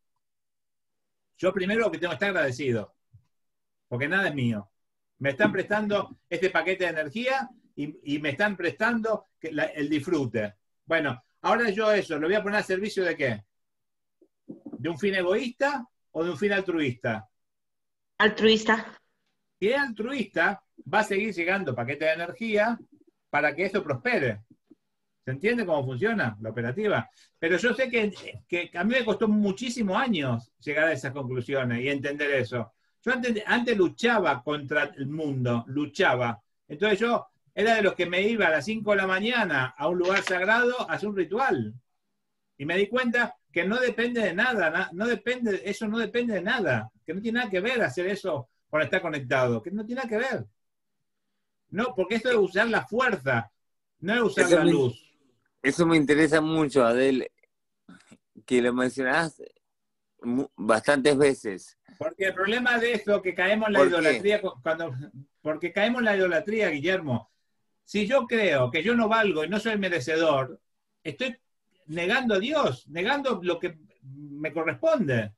yo primero lo que tengo que estar agradecido, porque nada es mío. Me están prestando este paquete de energía y me están prestando el disfrute. Bueno, ahora yo eso, ¿lo voy a poner al servicio de qué? ¿De un fin egoísta o de un fin altruista? Altruista. Si es altruista, va a seguir llegando paquete de energía para que esto prospere. ¿Se entiende cómo funciona la operativa? Pero yo sé que a mí me costó muchísimos años llegar a esas conclusiones y entender eso. Yo antes luchaba contra el mundo, luchaba. Entonces yo era de los que me iba a las 5 de la mañana a un lugar sagrado a hacer un ritual. Y me di cuenta que no depende de nada, eso no depende de nada, que no tiene nada que ver hacer eso cuando está conectado, que no tiene nada que ver. No, porque esto es usar la fuerza, no es usar la luz. Eso me interesa mucho, Adel, que lo mencionás bastantes veces. Porque el problema de esto que caemos en la idolatría, porque caemos en la idolatría, Guillermo. Si yo creo que yo no valgo y no soy merecedor, estoy negando a Dios, negando lo que me corresponde.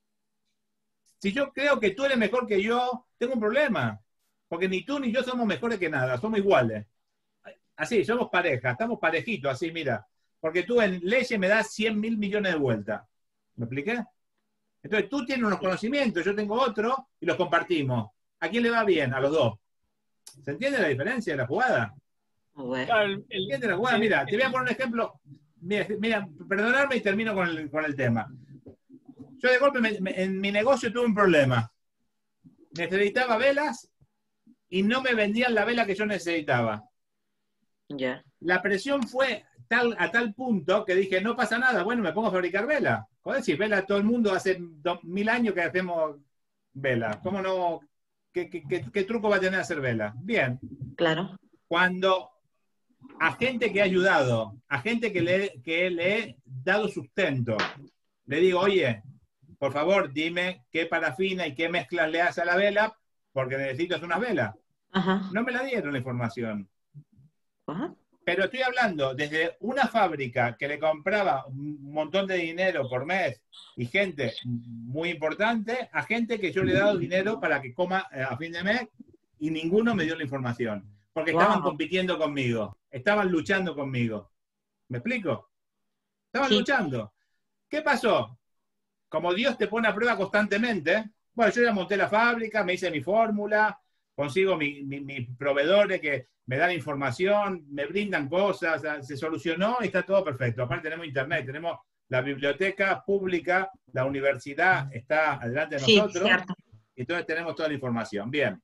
Si yo creo que tú eres mejor que yo, tengo un problema. Porque ni tú ni yo somos mejores que nada, somos iguales. Así, somos pareja, estamos parejitos, así, mira. Porque tú en leyes me das 100.000 millones de vueltas. ¿Me expliqué? Entonces tú tienes unos conocimientos, yo tengo otro y los compartimos. ¿A quién le va bien? A los dos. ¿Se entiende la diferencia de la jugada? Bueno, Claro, ¿Se entiende la jugada? Mira, te voy a poner un ejemplo. Mira, perdonadme y termino con el tema. Yo de golpe en mi negocio tuve un problema. Necesitaba velas y no me vendían la vela que yo necesitaba. ya. La presión fue a tal punto que dije, no pasa nada, bueno, me pongo a fabricar vela. Joder, si vela todo el mundo hace 2000 años que hacemos vela. ¿Cómo no? ¿Qué truco va a tener hacer vela? Bien. Claro. Cuando a gente que ha ayudado, a gente que le he dado sustento, le digo, oye, por favor, dime qué parafina y qué mezclas le hace a la vela, porque necesito hacer unas velas. Ajá. No me la dieron la información. Ajá. Pero estoy hablando desde una fábrica que le compraba un montón de dinero por mes y gente muy importante, a gente que yo le he dado dinero para que coma a fin de mes y ninguno me dio la información. Porque estaban Wow. compitiendo conmigo, estaban luchando conmigo. ¿Me explico? Estaban Sí. luchando. ¿Qué pasó? Como Dios te pone a prueba constantemente, bueno, yo ya monté la fábrica, me hice mi fórmula, consigo mis proveedores que me dan información, me brindan cosas, se solucionó y está todo perfecto. Aparte tenemos internet, tenemos la biblioteca pública, la universidad está delante de Sí, nosotros, cierto. y entonces tenemos toda la información. Bien.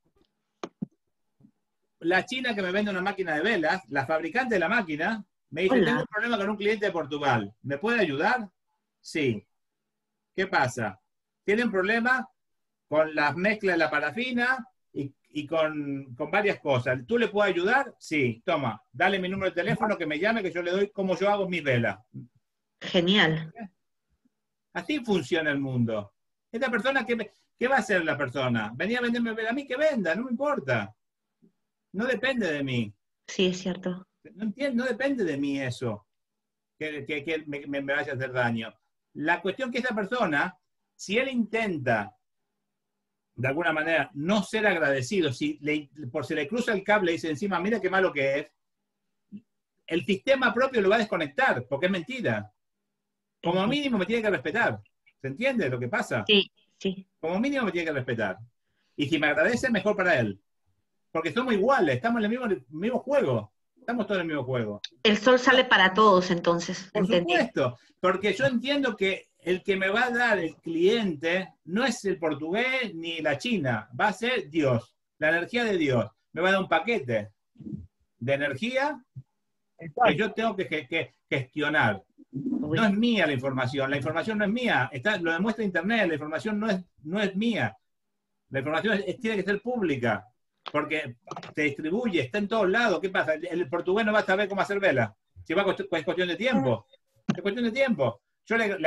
La china que me vende una máquina de velas, la fabricante de la máquina, me dice, Hola. tengo un problema con un cliente de Portugal, ¿me puede ayudar? Sí. ¿Qué pasa? Tienen problema con las mezclas de la parafina y con varias cosas. ¿Tú le puedes ayudar? Sí, toma, dale mi número de teléfono, que me llame, que yo le doy cómo yo hago mis velas. Genial. Así funciona el mundo. Esta persona, ¿qué va a hacer la persona? Venía a venderme velas a mí, que venda, no me importa. No depende de mí. Sí, es cierto. No entiendo, no depende de mí eso, que me vaya a hacer daño. La cuestión que esa persona, si él intenta de alguna manera no ser agradecido, si por se le cruza el cable y dice encima, mira qué malo que es, el sistema propio lo va a desconectar, porque es mentira. Como mínimo me tiene que respetar. ¿Se entiende lo que pasa? Sí, sí. Como mínimo me tiene que respetar. Y si me agradece, mejor para él. Porque somos iguales, estamos en el mismo juego. Estamos todos en el mismo juego. El sol sale para todos, entonces. Por Entendí. supuesto, porque yo entiendo que el que me va a dar el cliente no es el portugués ni la China, va a ser Dios, la energía de Dios. Me va a dar un paquete de energía que yo tengo que gestionar. Uy, No es mía la información no es mía, lo demuestra Internet, la información no es mía. La información tiene que ser pública, porque se distribuye, está en todos lados. ¿Qué pasa? El portugués no va a saber cómo hacer vela. Si es cuestión de tiempo. Es cuestión de tiempo. Yo le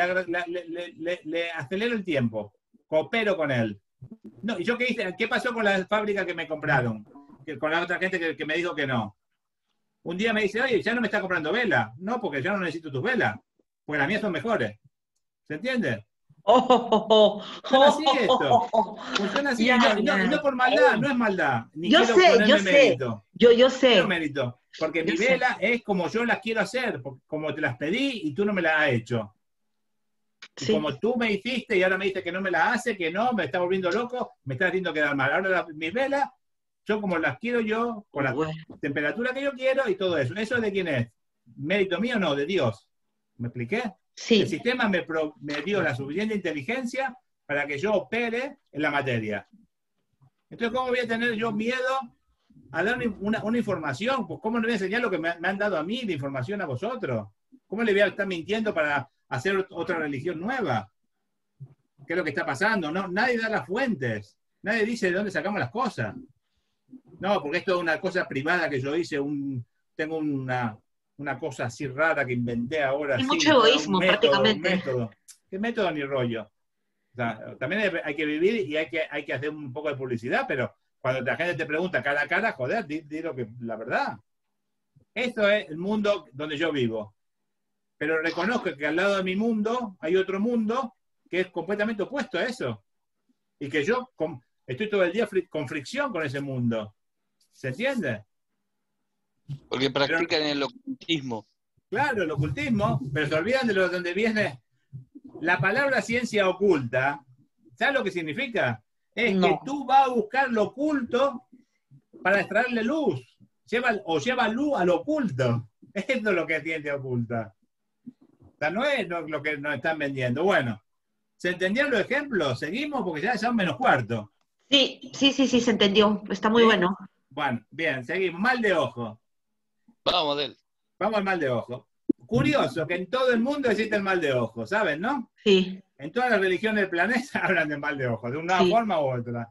acelero el tiempo, coopero con él. No, ¿y yo qué hice? ¿Qué pasó con la fábrica que me compraron? Con la otra gente que me dijo que no. Un día me dice, oye, ya no me está comprando vela. No, porque yo no necesito tus velas, porque las mías son mejores. ¿Se entiende? Funciona así esto. Funciona así. Ya, Y no por maldad, no es maldad. Ni Yo quiero sé, ponerme yo sé. mérito. Yo sé. Quiero mérito. Porque Yo mi sé. vela es como yo las quiero hacer, como te las pedí y tú no me las has hecho. Y Sí. como tú me hiciste y ahora me dices que no me las hace, que no, me está volviendo loco, me está haciendo quedar mal. Ahora mis velas, yo como las quiero yo, con la Bueno, temperatura que yo quiero y todo eso. ¿Eso de quién es? ¿Mérito mío o no? De Dios. ¿Me expliqué? El sí, sistema me dio la suficiente inteligencia para que yo opere en la materia. Entonces, ¿cómo voy a tener yo miedo a dar una información? Pues, ¿cómo le voy a enseñar lo que me han dado a mí de información a vosotros? ¿Cómo le voy a estar mintiendo para hacer otra religión nueva? ¿Qué es lo que está pasando? No, nadie da las fuentes. Nadie dice de dónde sacamos las cosas. No, porque esto es una cosa privada que yo hice. Tengo una cosa así rara que inventé ahora. hay así, mucho egoísmo un método. prácticamente. ¿Qué método ni rollo? O sea, también hay que vivir y hay que hacer un poco de publicidad, pero cuando la gente te pregunta cara a cara, joder, di la verdad. Esto es el mundo donde yo vivo. Pero reconozco que al lado de mi mundo hay otro mundo que es completamente opuesto a eso. Y que yo estoy todo el día con fricción con ese mundo. ¿Se entiende? Porque practican el ocultismo. Claro, el ocultismo, pero se olvidan de donde viene la palabra ciencia oculta. ¿Sabes lo que significa? Es No. que tú vas a buscar lo oculto para extraerle luz. Lleva luz al oculto. Esto es lo que tiene oculta. O sea, no es lo que nos están vendiendo. Bueno, ¿se entendieron los ejemplos? Seguimos porque ya son -4. Sí, se entendió. Está muy ¿Sí? bueno. Bueno, bien, seguimos. Mal de ojo. Vamos, Del. Vamos al mal de ojo. Curioso que en todo el mundo existe el mal de ojo, ¿saben, no? Sí, En todas las religiones del planeta hablan de mal de ojo, de una Sí. forma u otra.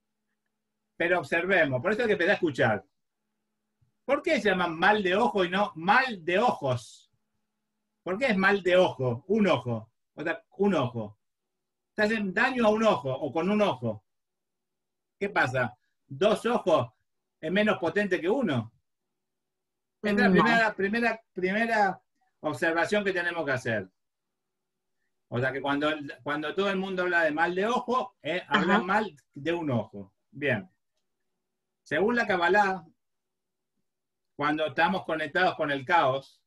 Pero observemos, por eso hay que empezar a escuchar. ¿Por qué se llama mal de ojo y no mal de ojos? ¿Por qué es mal de ojo? Un ojo. O sea, un ojo. Te hacen daño a un ojo o con un ojo. ¿Qué pasa? ¿Dos ojos es menos potente que uno? Es la No. primera observación que tenemos que hacer. O sea que cuando todo el mundo habla de mal de ojo, habla Ajá. mal de un ojo. Bien. Según la Kabbalah, cuando estamos conectados con el caos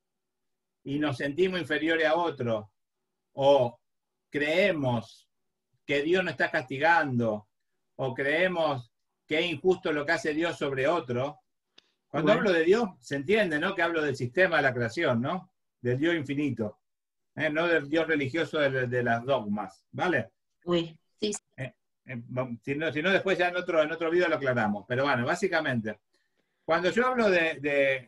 y nos sentimos inferiores a otro, o creemos que Dios nos está castigando, o creemos que es injusto lo que hace Dios sobre otro, cuando Bueno. hablo de Dios, se entiende, ¿no? Que hablo del sistema de la creación, ¿no? Del Dios infinito, no del Dios religioso de las dogmas, ¿vale? Uy. Si no, después ya en otro video lo aclaramos. Pero bueno, básicamente, cuando yo hablo de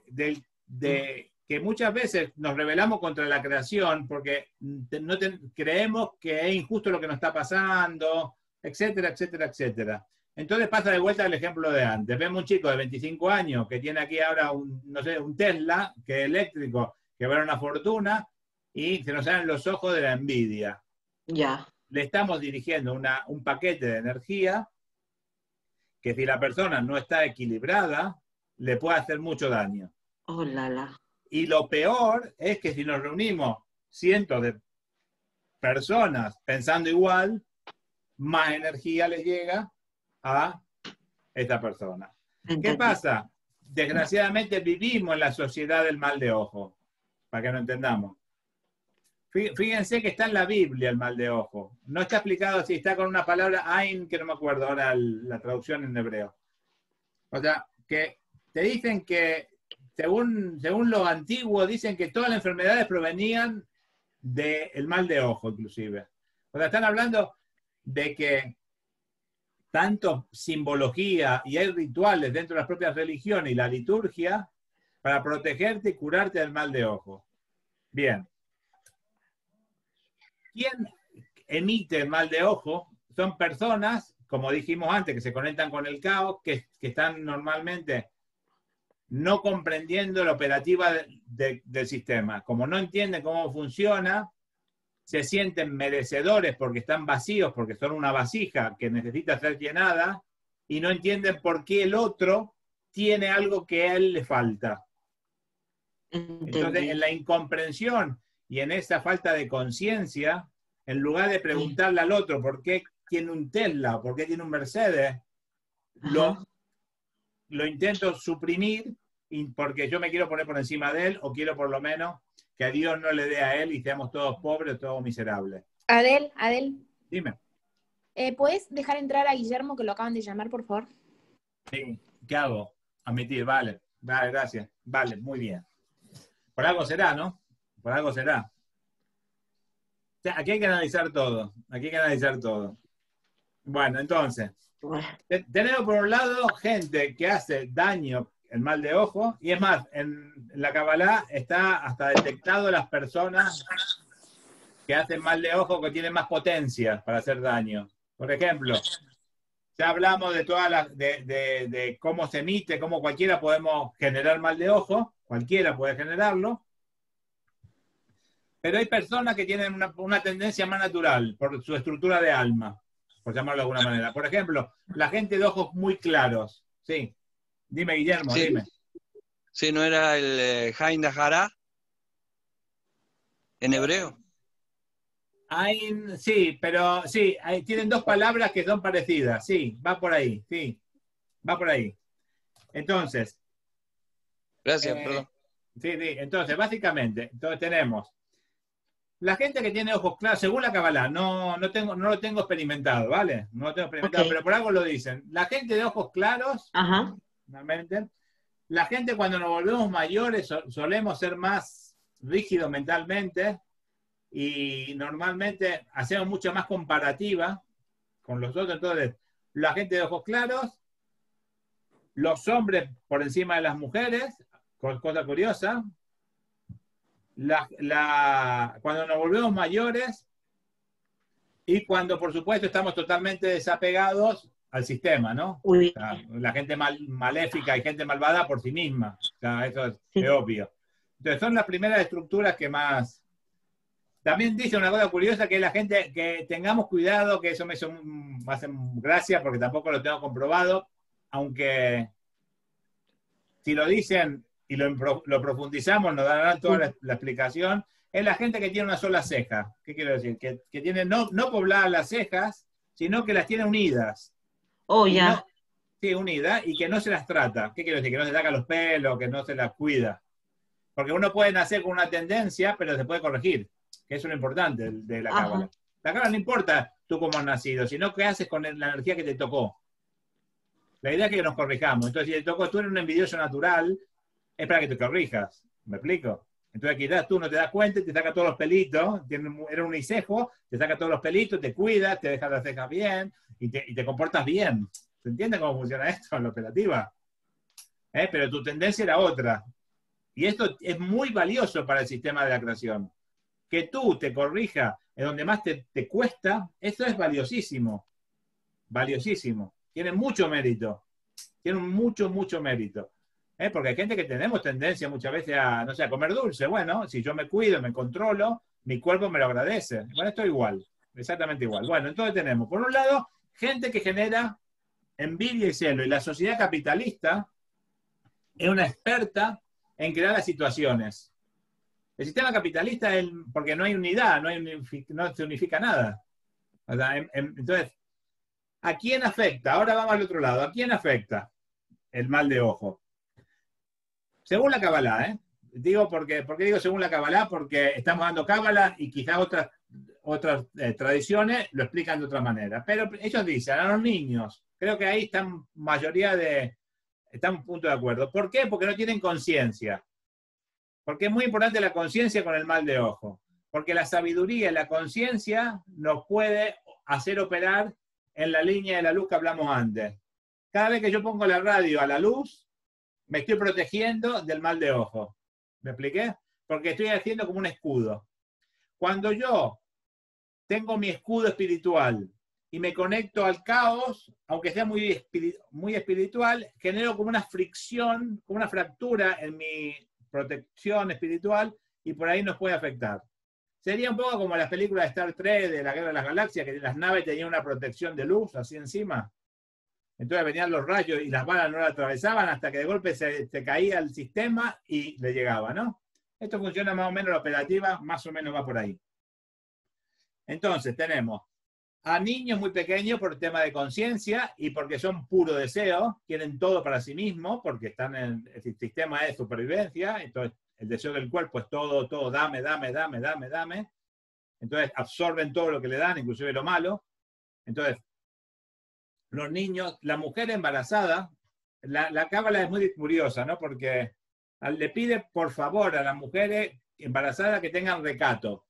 que muchas veces nos rebelamos contra la creación porque creemos que es injusto lo que nos está pasando, etcétera, etcétera, etcétera. Entonces pasa de vuelta el ejemplo de antes. Vemos un chico de 25 años que tiene aquí ahora un Tesla, que es eléctrico, que vale una fortuna, y se nos salen los ojos de la envidia. Ya. Le estamos dirigiendo un paquete de energía que si la persona no está equilibrada, le puede hacer mucho daño. Oh, la. Y lo peor es que si nos reunimos cientos de personas pensando igual, más energía le llega a esta persona. Entendí. ¿Qué pasa? Desgraciadamente vivimos en la sociedad del mal de ojo, para que lo entendamos. Fíjense que está en la Biblia el mal de ojo. No está explicado si está con una palabra Ain, que no me acuerdo ahora la traducción en hebreo. O sea, que te dicen que, según los antiguos, dicen que todas las enfermedades provenían del mal de ojo, inclusive. O sea, están hablando de que tanto simbología y hay rituales dentro de las propias religiones y la liturgia para protegerte y curarte del mal de ojo. Bien. ¿Quién emite el mal de ojo? Son personas, como dijimos antes, que se conectan con el caos, que están normalmente no comprendiendo la operativa del sistema. Como no entienden cómo funciona, se sienten merecedores porque están vacíos, porque son una vasija que necesita ser llenada, y no entienden por qué el otro tiene algo que a él le falta. Entonces, en la incomprensión y en esa falta de conciencia, en lugar de preguntarle al otro por qué tiene un Tesla o por qué tiene un Mercedes, lo intento suprimir porque yo me quiero poner por encima de él, o quiero por lo menos que a Dios no le dé a él y seamos todos pobres, todos miserables. Adel, Dime. ¿puedes dejar entrar a Guillermo, que lo acaban de llamar, por favor? Sí, ¿qué hago? Admitir, vale, gracias. Vale, muy bien. Por algo será, ¿no? Por algo será. O sea, aquí hay que analizar todo. Aquí hay que analizar todo. Bueno, entonces, tenemos por un lado gente que hace daño, el mal de ojo, y es más, en la Kabbalah está hasta detectado las personas que hacen mal de ojo, que tienen más potencia para hacer daño. Por ejemplo, ya hablamos de todas de cómo se emite, cómo cualquiera podemos generar mal de ojo, cualquiera puede generarlo, pero hay personas que tienen una tendencia más natural por su estructura de alma, por llamarlo de alguna manera. Por ejemplo, la gente de ojos muy claros. Sí. Dime, Guillermo, Sí. dime. Sí, ¿no era el Hain Dahara en hebreo? Sí, pero sí, tienen dos palabras que son parecidas. Sí, va por ahí, sí. Va por ahí. Entonces. Gracias, perdón. Sí, entonces, básicamente, entonces tenemos La gente que tiene ojos claros, según la Kabbalah, no lo tengo experimentado, ¿vale? No lo tengo experimentado, Ok. pero por algo lo dicen. La gente de ojos claros, Ajá. normalmente, la gente cuando nos volvemos mayores solemos ser más rígidos mentalmente y normalmente hacemos mucha más comparativa con los otros. Entonces, la gente de ojos claros, los hombres por encima de las mujeres, cosa curiosa. Cuando nos volvemos mayores y cuando, por supuesto, estamos totalmente desapegados al sistema, ¿no? Uy, O sea, la gente maléfica y gente malvada por sí misma. O sea, eso es sí. obvio. Entonces, son las primeras estructuras que más... También dice una cosa curiosa, que la gente, que tengamos cuidado, que eso me hace gracia porque tampoco lo tengo comprobado, aunque si lo dicen y lo profundizamos, nos darán toda la explicación, es la gente que tiene una sola ceja. ¿Qué quiero decir? Que tiene no pobladas las cejas, sino que las tiene unidas. Oh, Y ya. no, sí, unidas, y que no se las trata. ¿Qué quiero decir? Que no se saca los pelos, que no se las cuida. Porque uno puede nacer con una tendencia, pero se puede corregir, que eso es lo importante de la Ajá. Cábala. La Cábala no importa tú cómo has nacido, sino qué haces con la energía que te tocó. La idea es que nos corrijamos. Entonces, si te tocó, tú eres un envidioso natural, es para que te corrijas. ¿Me explico? Entonces, quizás tú no te das cuenta y te saca todos los pelitos, eres un unicejo, te saca todos los pelitos, te cuidas, te dejas las cejas bien y te comportas bien. ¿Se entiende cómo funciona esto en la operativa? Pero tu tendencia era otra. Y esto es muy valioso para el sistema de la creación. Que tú te corrijas en donde más te cuesta, eso es valiosísimo. Valiosísimo. Tiene mucho mérito. Tiene mucho, mucho mérito. Porque hay gente que tenemos tendencia muchas veces a, no sé, a comer dulce. Bueno, si yo me cuido, me controlo, mi cuerpo me lo agradece. Bueno, esto es igual. Exactamente igual. Bueno, entonces tenemos, por un lado, gente que genera envidia y celo. Y la sociedad capitalista es una experta en crear las situaciones. El sistema capitalista es porque no hay unidad, no se unifica nada. O sea, entonces, ¿a quién afecta? Ahora vamos al otro lado. ¿A quién afecta el mal de ojo? Según la Kabbalah, digo ¿por qué digo según la Kabbalah? Porque estamos dando Kabbalah y quizás otras tradiciones lo explican de otra manera. Pero ellos dicen, a los niños, creo que ahí están están un punto de acuerdo. ¿Por qué? Porque no tienen conciencia. Porque es muy importante la conciencia con el mal de ojo. Porque la sabiduría y la conciencia nos puede hacer operar en la línea de la luz que hablamos antes. Cada vez que yo pongo la radio a la luz, me estoy protegiendo del mal de ojo. ¿Me expliqué? Porque estoy haciendo como un escudo. Cuando yo tengo mi escudo espiritual y me conecto al caos, aunque sea muy espiritual, genero como una fricción, como una fractura en mi protección espiritual y por ahí nos puede afectar. Sería un poco como las películas de Star Trek, de la Guerra de las Galaxias, que las naves tenían una protección de luz así encima. Entonces venían los rayos y las balas no la atravesaban hasta que de golpe se caía el sistema y le llegaba, ¿no? Esto funciona más o menos, la operativa más o menos va por ahí. Entonces tenemos a niños muy pequeños por tema de conciencia y porque son puro deseo, quieren todo para sí mismos, porque están en el sistema de supervivencia, entonces el deseo del cuerpo es todo, dame. Entonces absorben todo lo que le dan, inclusive lo malo. Entonces, los niños, la mujer embarazada, la Cábala es muy curiosa, ¿no? Porque le pide por favor a las mujeres embarazadas que tengan recato.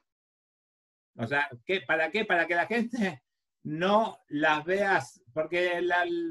O sea, ¿para qué? Para que la gente no las veas, porque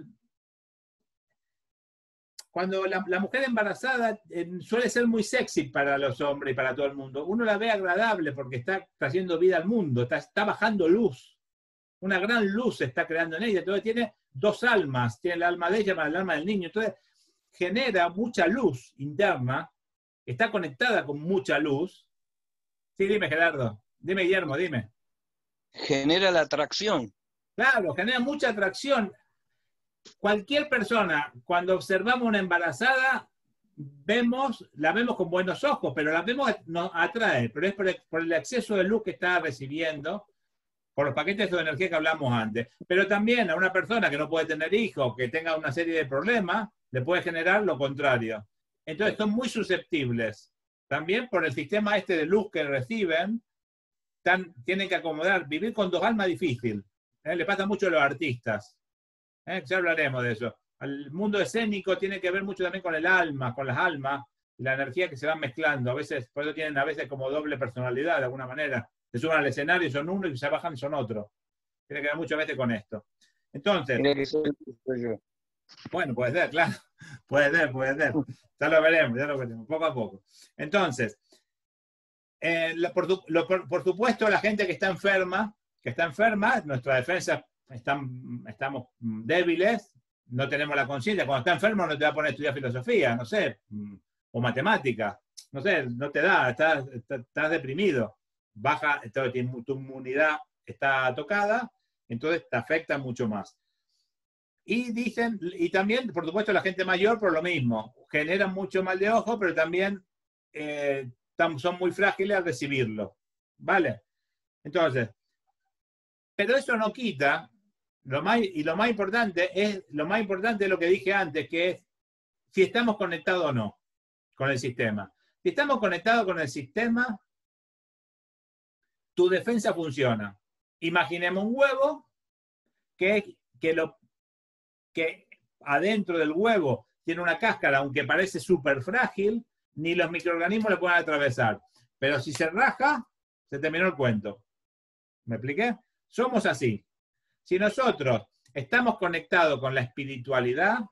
cuando la mujer embarazada suele ser muy sexy para los hombres y para todo el mundo. Uno la ve agradable porque está trayendo vida al mundo, está bajando luz. Una gran luz se está creando en ella. Entonces tiene dos almas. Tiene el alma de ella más el alma del niño. Entonces genera mucha luz interna. Está conectada con mucha luz. Sí, dime, Gerardo. Dime, Guillermo, dime. Genera la atracción. Claro, genera mucha atracción. Cualquier persona, cuando observamos una embarazada, la vemos con buenos ojos, pero la vemos, nos atrae, pero es por el exceso de luz que está recibiendo, por los paquetes de energía que hablamos antes. Pero también a una persona que no puede tener hijos, que tenga una serie de problemas, le puede generar lo contrario. Entonces son muy susceptibles. También por el sistema de luz que reciben, tienen que acomodar, vivir con dos almas difícil. Le pasa mucho a los artistas. Ya hablaremos de eso. El mundo escénico tiene que ver mucho también con el alma, con las almas, y la energía que se van mezclando. A veces, por eso tienen a veces como doble personalidad, de alguna manera. Se suben al escenario y son uno y se bajan y son otro. Tiene que ver muchas veces con esto. Entonces, Tiene que ser yo. bueno, puede ser, claro. Puede ser. Ya lo veremos, poco a poco. Entonces, por supuesto, la gente que está enferma, nuestra defensa, estamos débiles, no tenemos la conciencia. Cuando está enfermo no te va a poner a estudiar filosofía, no sé, o matemática, no sé, no te da, estás deprimido, baja, tu inmunidad está tocada, entonces te afecta mucho más. Y dicen, y también, por supuesto, la gente mayor por lo mismo, generan mucho mal de ojo, pero también son muy frágiles al recibirlo, ¿vale? Entonces, pero eso no quita, lo más importante es lo que dije antes, que es si estamos conectados o no con el sistema. Si estamos conectados con el sistema, tu defensa funciona. Imaginemos un huevo que adentro del huevo tiene una cáscara, aunque parece súper frágil, ni los microorganismos le pueden atravesar. Pero si se raja, se terminó el cuento. ¿Me expliqué? Somos así. Si nosotros estamos conectados con la espiritualidad,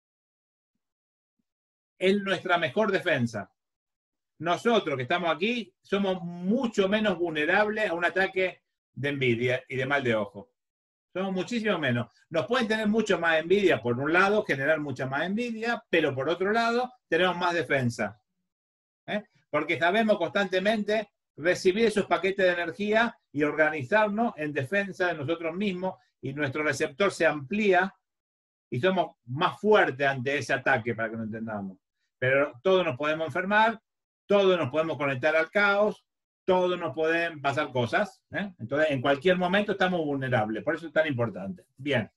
es nuestra mejor defensa. Nosotros que estamos aquí somos mucho menos vulnerables a un ataque de envidia y de mal de ojo. Somos muchísimo menos. Nos pueden tener mucho más envidia, por un lado, generar mucha más envidia, pero por otro lado, tenemos más defensa. Porque sabemos constantemente recibir esos paquetes de energía y organizarnos en defensa de nosotros mismos, y nuestro receptor se amplía y somos más fuertes ante ese ataque, para que lo entendamos. Pero todos nos podemos enfermar, todos nos podemos conectar al caos, todos nos pueden pasar cosas. Entonces, en cualquier momento estamos vulnerables. Por eso es tan importante. Bien.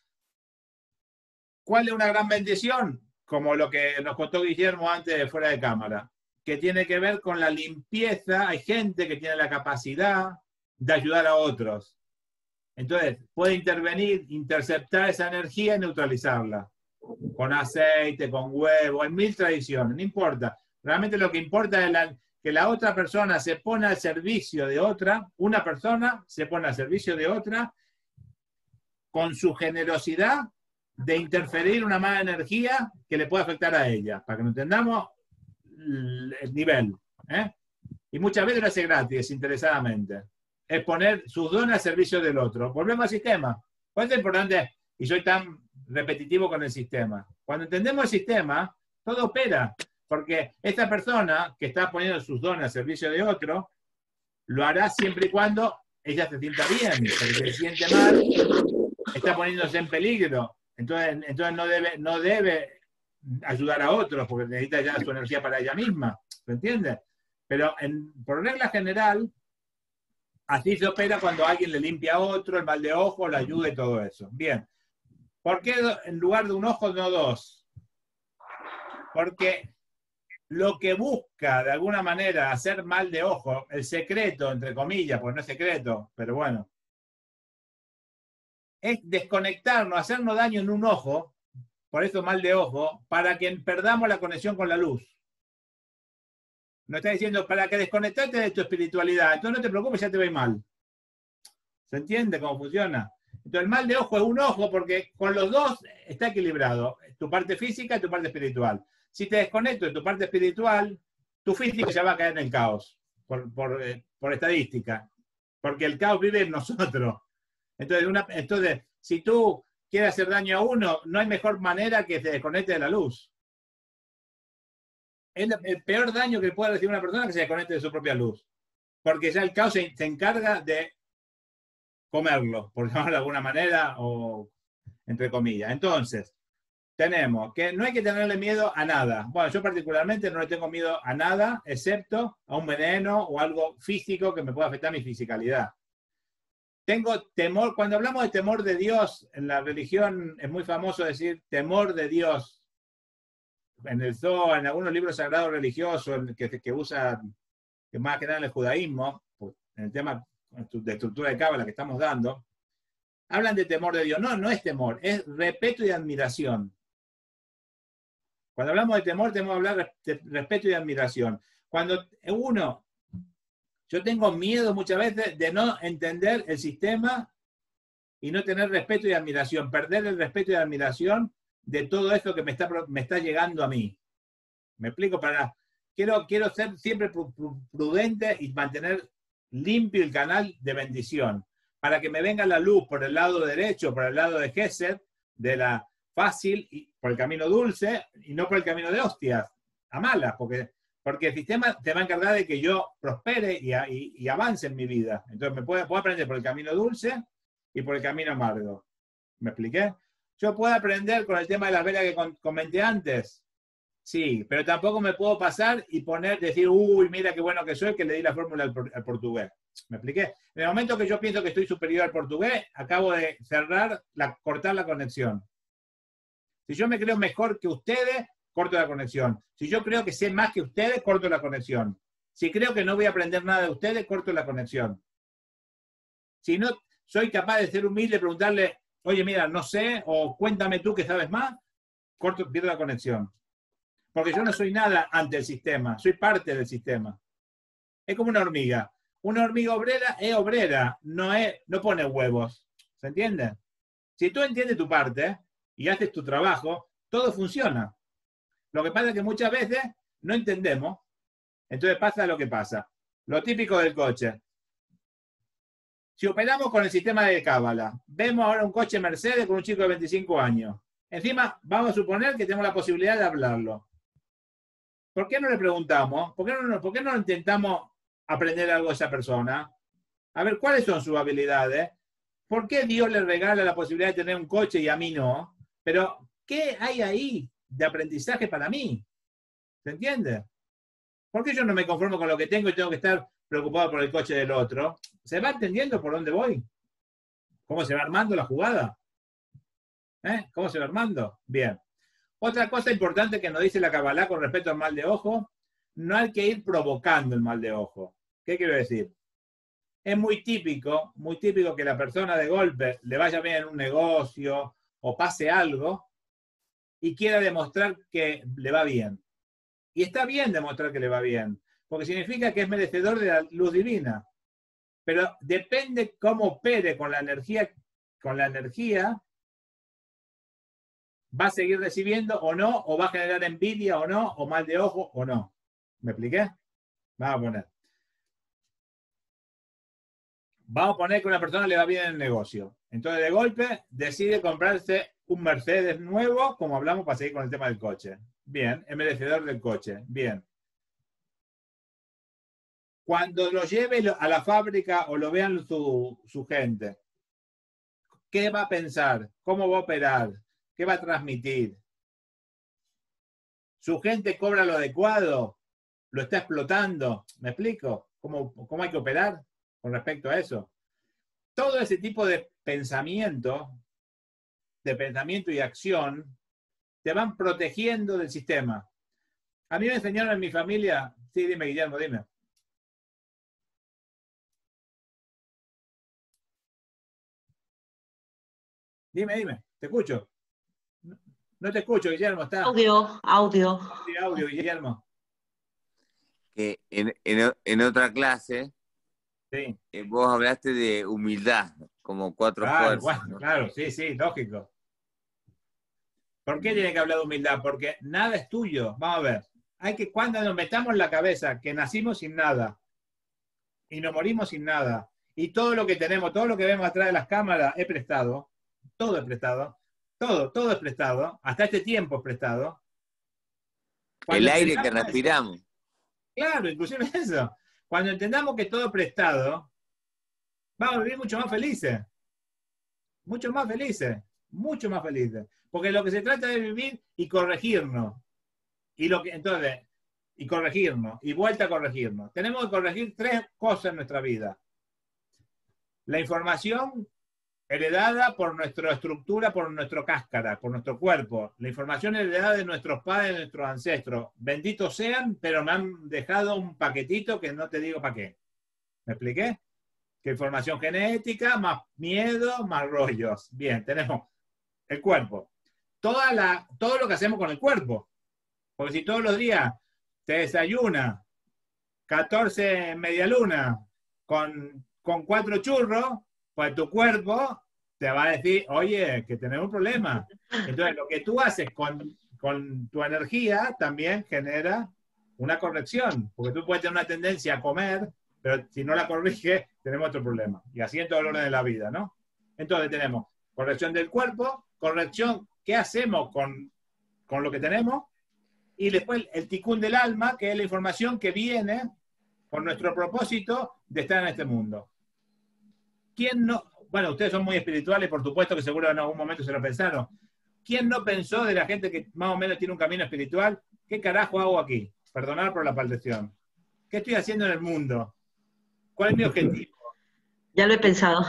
¿Cuál es una gran bendición? Como lo que nos contó Guillermo antes fuera de cámara, que tiene que ver con la limpieza. Hay gente que tiene la capacidad de ayudar a otros. Entonces, puede intervenir, interceptar esa energía y neutralizarla. Con aceite, con huevo, hay 1000 tradiciones, no importa. Realmente lo que importa es que la otra persona se pone al servicio de otra, una persona se pone al servicio de otra con su generosidad de interferir una mala energía que le puede afectar a ella, para que no entendamos el nivel. Y muchas veces lo hace gratis, desinteresadamente. Es poner sus dones al servicio del otro. Volvemos al sistema. ¿Cuál es lo importante? Y soy tan repetitivo con el sistema. Cuando entendemos el sistema, todo opera. Porque esta persona que está poniendo sus dones al servicio de otro, lo hará siempre y cuando ella se sienta bien. Porque si se siente mal, está poniéndose en peligro. Entonces no debe ayudar a otros, porque necesita ya su energía para ella misma. ¿Se entiende? Pero por regla general, así se opera cuando alguien le limpia a otro, el mal de ojo, la ayuda y todo eso. Bien. ¿Por qué en lugar de un ojo no dos? Porque lo que busca de alguna manera hacer mal de ojo, el secreto, entre comillas, pues no es secreto, pero bueno, es desconectarnos, hacernos daño en un ojo, por eso mal de ojo, para que perdamos la conexión con la luz. Nos está diciendo, para que desconectarte de tu espiritualidad, entonces no te preocupes, ya te va mal. ¿Se entiende cómo funciona? Entonces el mal de ojo es un ojo porque con los dos está equilibrado, tu parte física y tu parte espiritual. Si te desconecto de tu parte espiritual, tu física ya va a caer en el caos, por estadística, porque el caos vive en nosotros. Entonces, si tú quieres hacer daño a uno, no hay mejor manera que se desconecte de la luz. Es el peor daño que puede recibir una persona que se desconecte de su propia luz, porque ya el caos se encarga de comerlo, por llamarlo de alguna manera, o entre comillas. Entonces, tenemos que no hay que tenerle miedo a nada. Bueno, yo particularmente no le tengo miedo a nada, excepto a un veneno o algo físico que me pueda afectar mi fisicalidad. Tengo temor, cuando hablamos de temor de Dios, en la religión es muy famoso decir temor de Dios. En el Zohar, en algunos libros sagrados religiosos que usan, que más que nada en el judaísmo, pues, en el tema de estructura de Cábala que estamos dando, hablan de temor de Dios. No, no es temor, es respeto y admiración. Cuando hablamos de temor, tenemos que hablar de respeto y admiración. Cuando yo tengo miedo muchas veces de no entender el sistema y no tener respeto y admiración, perder el respeto y admiración de todo esto que me está llegando a mí. ¿Me explico? Quiero ser siempre prudente y mantener limpio el canal de bendición, para que me venga la luz por el lado derecho, por el lado de Gesed, de la fácil, y por el camino dulce, y no por el camino de hostias, a malas, porque el sistema te va a encargar de que yo prospere y avance en mi vida. Entonces puedo aprender por el camino dulce y por el camino amargo. ¿Me expliqué? Yo puedo aprender con el tema de las velas que comenté antes. Sí, pero tampoco me puedo pasar y decir, uy, mira qué bueno que soy, que le di la fórmula al portugués. ¿Me expliqué? En el momento que yo pienso que estoy superior al portugués, acabo de cortar la conexión. Si yo me creo mejor que ustedes, corto la conexión. Si yo creo que sé más que ustedes, corto la conexión. Si creo que no voy a aprender nada de ustedes, corto la conexión. Si no soy capaz de ser humilde, preguntarle, oye, mira, no sé, o cuéntame tú que sabes más, pierdo la conexión. Porque yo no soy nada ante el sistema, soy parte del sistema. Es como una hormiga. Una hormiga obrera es obrera, no pone huevos. ¿Se entiende? Si tú entiendes tu parte y haces tu trabajo, todo funciona. Lo que pasa es que muchas veces no entendemos, entonces pasa lo que pasa. Lo típico del coche. Si operamos con el sistema de Cábala, vemos ahora un coche Mercedes con un chico de 25 años. Encima, vamos a suponer que tenemos la posibilidad de hablarlo. ¿Por qué no le preguntamos? ¿Por qué no intentamos aprender algo de esa persona? A ver, ¿cuáles son sus habilidades? ¿Por qué Dios le regala la posibilidad de tener un coche y a mí no? Pero, ¿qué hay ahí de aprendizaje para mí? ¿Se entiende? ¿Por qué yo no me conformo con lo que tengo y tengo que estar preocupado por el coche del otro? ¿Se va entendiendo por dónde voy? ¿Cómo se va armando la jugada? ¿Cómo se va armando? Bien. Otra cosa importante que nos dice la Kabbalah con respecto al mal de ojo, no hay que ir provocando el mal de ojo. ¿Qué quiero decir? Es muy típico que la persona de golpe le vaya bien en un negocio o pase algo y quiera demostrar que le va bien. Y está bien demostrar que le va bien, porque significa que es merecedor de la luz divina. Pero depende cómo opere con la energía, va a seguir recibiendo o no, o va a generar envidia o no, o mal de ojo o no. ¿Me expliqué? Vamos a poner que una persona le va bien en el negocio. Entonces, de golpe, decide comprarse un Mercedes nuevo, como hablamos para seguir con el tema del coche. Bien, es merecedor del coche. Bien. Cuando lo lleve a la fábrica o lo vean su gente, ¿qué va a pensar? ¿Cómo va a operar? ¿Qué va a transmitir? ¿Su gente cobra lo adecuado? ¿Lo está explotando? ¿Me explico? ¿Cómo hay que operar con respecto a eso? Todo ese tipo de pensamiento y acción, te van protegiendo del sistema. A mí me enseñaron en mi familia... Sí, dime, Guillermo, dime. Dime, te escucho. No te escucho, Guillermo, está. Audio, Guillermo. Que en otra clase, sí. Vos hablaste de humildad, como 4 fuerzas. Bueno, ¿no? Claro, sí, lógico. ¿Por qué tiene que hablar de humildad? Porque nada es tuyo. Vamos a ver. Cuando nos metamos en la cabeza que nacimos sin nada y nos morimos sin nada, y todo lo que tenemos, todo lo que vemos atrás de las cámaras es prestado, todo es prestado, todo es prestado, hasta este tiempo es prestado. El aire que respiramos. Claro, inclusive eso. Cuando entendamos que todo es prestado, vamos a vivir mucho más felices. Mucho más felices. Porque lo que se trata es vivir y corregirnos. Y corregirnos. Y vuelta a corregirnos. Tenemos que corregir 3 cosas en nuestra vida. La información heredada por nuestra estructura, por nuestra cáscara, por nuestro cuerpo. La información heredada de nuestros padres, de nuestros ancestros. Benditos sean, pero me han dejado un paquetito que no te digo para qué. ¿Me expliqué? Que información genética, más miedo, más rollos. Bien, tenemos el cuerpo. Todo lo que hacemos con el cuerpo. Porque si todos los días te desayunas 14 medialunas con 4 churros, pues tu cuerpo te va a decir, oye, que tenemos un problema. Entonces, lo que tú haces con tu energía también genera una corrección, porque tú puedes tener una tendencia a comer, pero si no la corriges, tenemos otro problema. Y así en todo el orden de la vida, ¿no? Entonces tenemos corrección del cuerpo, corrección, ¿qué hacemos con lo que tenemos? Y después el ticún del alma, que es la información que viene con nuestro propósito de estar en este mundo. ¿Quién no? Bueno, ustedes son muy espirituales, por supuesto que seguro en algún momento se lo pensaron. ¿Quién no pensó de la gente que más o menos tiene un camino espiritual? ¿Qué carajo hago aquí? Perdonar por la paldición. ¿Qué estoy haciendo en el mundo? ¿Cuál es mi objetivo? Ya lo he pensado.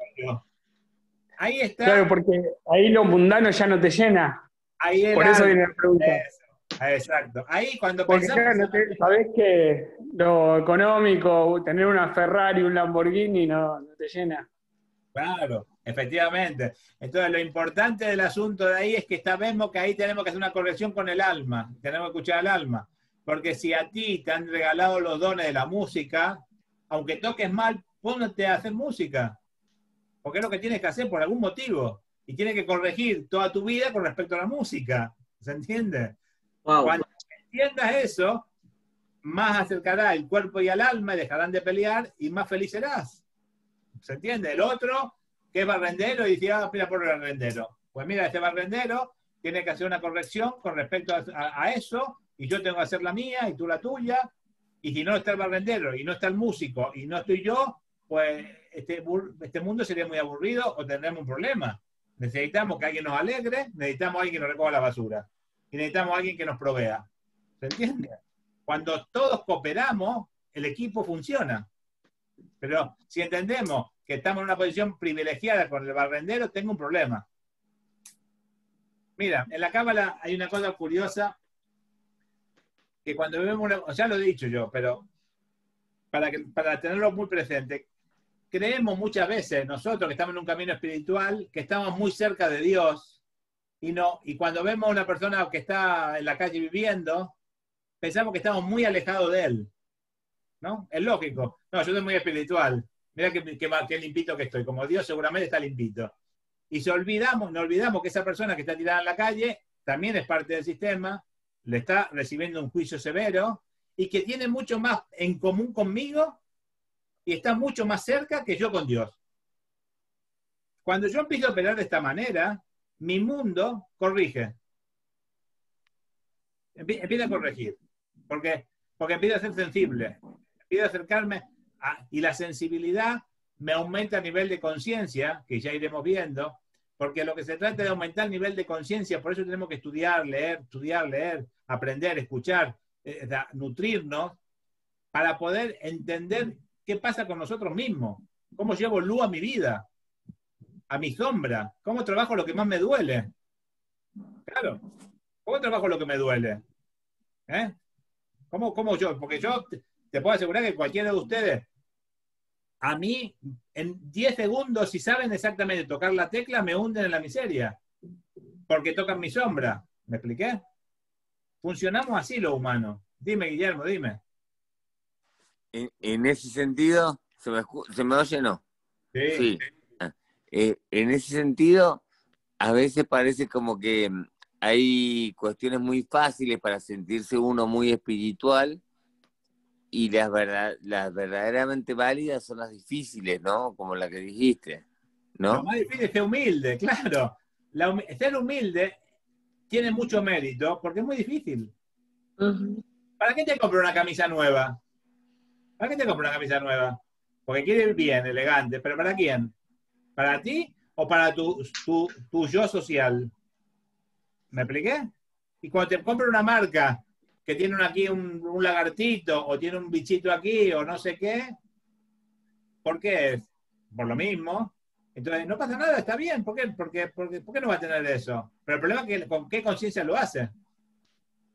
Ahí está. Claro, porque ahí lo mundano ya no te llena. Ahí por eso viene la pregunta. Eso. Exacto. Ahí cuando porque pensamos... claro, sabés que lo económico, tener una Ferrari, un Lamborghini, no te llena. Claro, efectivamente. Entonces, lo importante del asunto de ahí es que sabemos que ahí tenemos que hacer una corrección con el alma. Tenemos que escuchar al alma. Porque si a ti te han regalado los dones de la música, aunque toques mal, ponte a hacer música. Porque es lo que tienes que hacer por algún motivo. Y tienes que corregir toda tu vida con respecto a la música. ¿Se entiende? Wow. Cuando entiendas eso, más acercará el cuerpo y al alma y dejarán de pelear y más feliz serás. ¿Se entiende? El otro, que es barrendero, y dice, mira por el barrendero. Pues mira, este barrendero tiene que hacer una corrección con respecto a eso, y yo tengo que hacer la mía y tú la tuya, y si no está el barrendero, y no está el músico, y no estoy yo, pues este mundo sería muy aburrido o tendremos un problema. Necesitamos que alguien nos alegre, necesitamos a alguien que nos recoja la basura, y necesitamos a alguien que nos provea. ¿Se entiende? Cuando todos cooperamos, el equipo funciona. Pero si entendemos que estamos en una posición privilegiada con el barrendero, tengo un problema. Mira, en la Cábala hay una cosa curiosa que cuando vemos ya lo he dicho yo, pero para tenerlo muy presente, creemos muchas veces nosotros que estamos en un camino espiritual, que estamos muy cerca de Dios, y cuando vemos a una persona que está en la calle viviendo, pensamos que estamos muy alejados de él. ¿No? Es lógico. No, yo soy muy espiritual. Mira qué limpito que estoy. Como Dios seguramente está limpito. Y nos olvidamos que esa persona que está tirada en la calle también es parte del sistema, le está recibiendo un juicio severo y que tiene mucho más en común conmigo y está mucho más cerca que yo con Dios. Cuando yo empiezo a operar de esta manera, mi mundo corrige. Empieza a corregir. Porque empiezo a ser sensible. Empiezo a acercarme y la sensibilidad me aumenta a nivel de conciencia, que ya iremos viendo, porque lo que se trata es de aumentar el nivel de conciencia, por eso tenemos que estudiar, leer, aprender, escuchar, nutrirnos, para poder entender qué pasa con nosotros mismos, cómo llevo luz a mi vida, a mi sombra, cómo trabajo lo que más me duele. Claro, ¿cómo trabajo lo que me duele? ¿Cómo yo? Porque yo te puedo asegurar que cualquiera de ustedes, a mí, en 10 segundos, si saben exactamente tocar la tecla, me hunden en la miseria. Porque tocan mi sombra. ¿Me expliqué? Funcionamos así los humanos. Dime, Guillermo, dime. En ese sentido, ¿se me oye o no? Sí. En ese sentido, a veces parece como que hay cuestiones muy fáciles para sentirse uno muy espiritual y las verdaderamente válidas son las difíciles, ¿no? Como la que dijiste, ¿no? Lo más difícil es ser humilde, claro. Ser humilde tiene mucho mérito porque es muy difícil. Uh-huh. ¿Para qué te compro una camisa nueva? ¿Para qué te compro una camisa nueva? Porque quiere ir bien, elegante, pero ¿para quién? ¿Para ti o para tu yo social? ¿Me expliqué? Y cuando te compro una marca que tiene aquí un lagartito o tiene un bichito aquí o no sé qué, ¿por qué es? Por lo mismo. Entonces, no pasa nada, está bien. ¿Por qué no va a tener eso? Pero el problema es que con qué conciencia lo hace.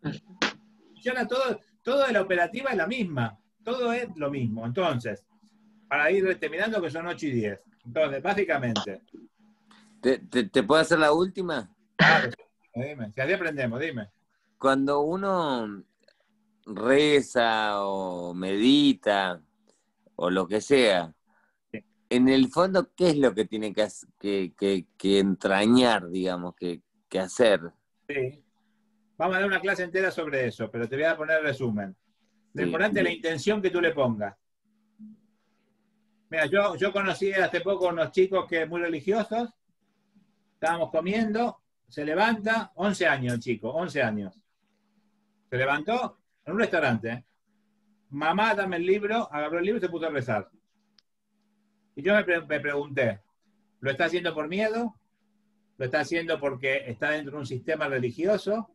Funciona todo de la operativa es la misma. Todo es lo mismo. Entonces, para ir terminando, que son 8:10. Entonces, básicamente. ¿Te puedo hacer la última? Claro, dime. Si así aprendemos, dime. Cuando uno reza o medita o lo que sea, en el fondo, ¿qué es lo que tiene que entrañar, digamos, que hacer? Sí. Vamos a dar una clase entera sobre eso, pero te voy a poner el resumen. Lo Sí. importante es la intención que tú le pongas. Mira, yo conocí hace poco unos chicos que muy religiosos, estábamos comiendo, se levanta, 11 años el chico, 11 años. Se levantó en un restaurante. Mamá, dame el libro, agarró el libro y se puso a rezar. Y yo me pregunté, ¿lo está haciendo por miedo? ¿Lo está haciendo porque está dentro de un sistema religioso?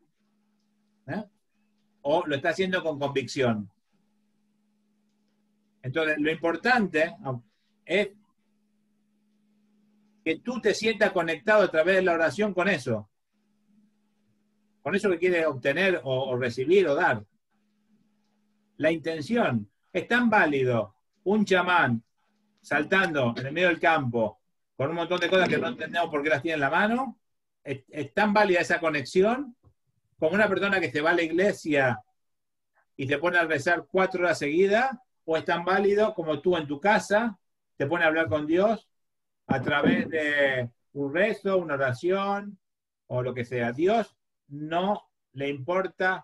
¿O lo está haciendo con convicción? Entonces, lo importante es que tú te sientas conectado a través de la oración con eso que quieres obtener o recibir o dar. La intención. Es tan válido un chamán saltando en el medio del campo con un montón de cosas que no entendemos por qué las tiene en la mano. Es tan válida esa conexión como una persona que se va a la iglesia y te pone a rezar 4 horas seguidas, o es tan válido como tú en tu casa te pones a hablar con Dios a través de un rezo, una oración o lo que sea. Dios no le importa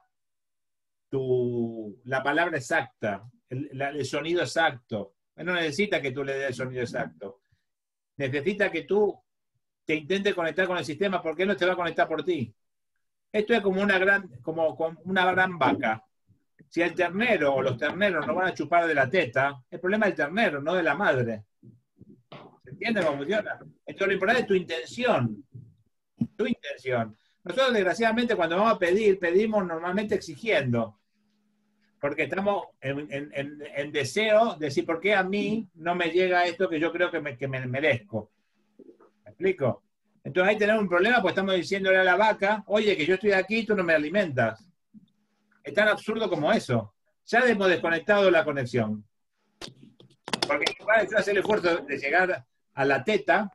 la palabra exacta, el sonido exacto. Él no necesita que tú le des el sonido exacto. Necesita que tú te intentes conectar con el sistema, porque él no te va a conectar por ti. Esto es como una gran vaca. Si el ternero o los terneros no van a chupar de la teta, el problema es el ternero, no de la madre. ¿Se entiende cómo funciona? Entonces lo importante es tu intención. Tu intención. Nosotros, desgraciadamente, cuando vamos a pedir, pedimos normalmente exigiendo. Porque estamos en deseo de decir, ¿por qué a mí no me llega esto que yo creo que me merezco? ¿Me explico? Entonces ahí tenemos un problema, pues estamos diciéndole a la vaca, oye, que yo estoy aquí, tú no me alimentas. Es tan absurdo como eso. Ya hemos desconectado la conexión. Porque igual yo hacer el esfuerzo de llegar a la teta,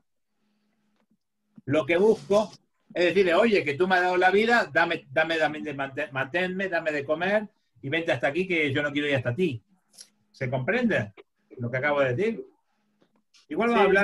lo que busco es decirle, oye, que tú me has dado la vida, dame manténme, dame de comer y vente hasta aquí, que yo no quiero ir hasta ti. ¿Se comprende lo que acabo de decir? Igual vamos a hablar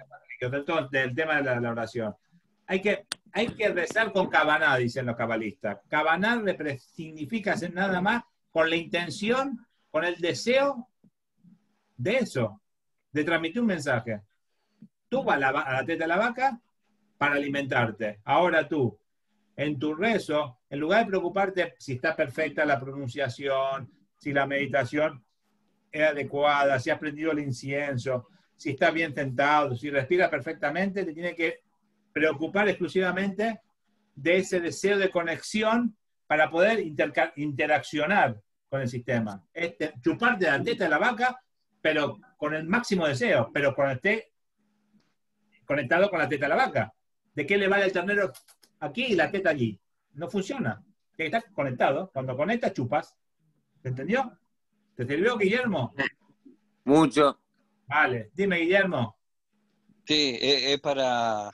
del tema de la oración. Hay que rezar con Kavaná, dicen los cabalistas. Kavaná significa hacer nada más con la intención, con el deseo de eso, de transmitir un mensaje. Tú vas a la teta de la vaca para alimentarte. Ahora tú, en tu rezo, en lugar de preocuparte si está perfecta la pronunciación, si la meditación es adecuada, si has prendido el incienso, si estás bien sentado, si respiras perfectamente, te tiene que preocupar exclusivamente de ese deseo de conexión para poder interaccionar con el sistema. Chuparte la teta de la vaca, pero con el máximo deseo, pero cuando esté conectado con la teta de la vaca. ¿De qué le vale el ternero aquí y la teta allí? No funciona. Está conectado. Cuando conectas, chupas. ¿Te entendió? ¿Te sirvió, Guillermo? Mucho. Vale. Dime, Guillermo. Sí, es para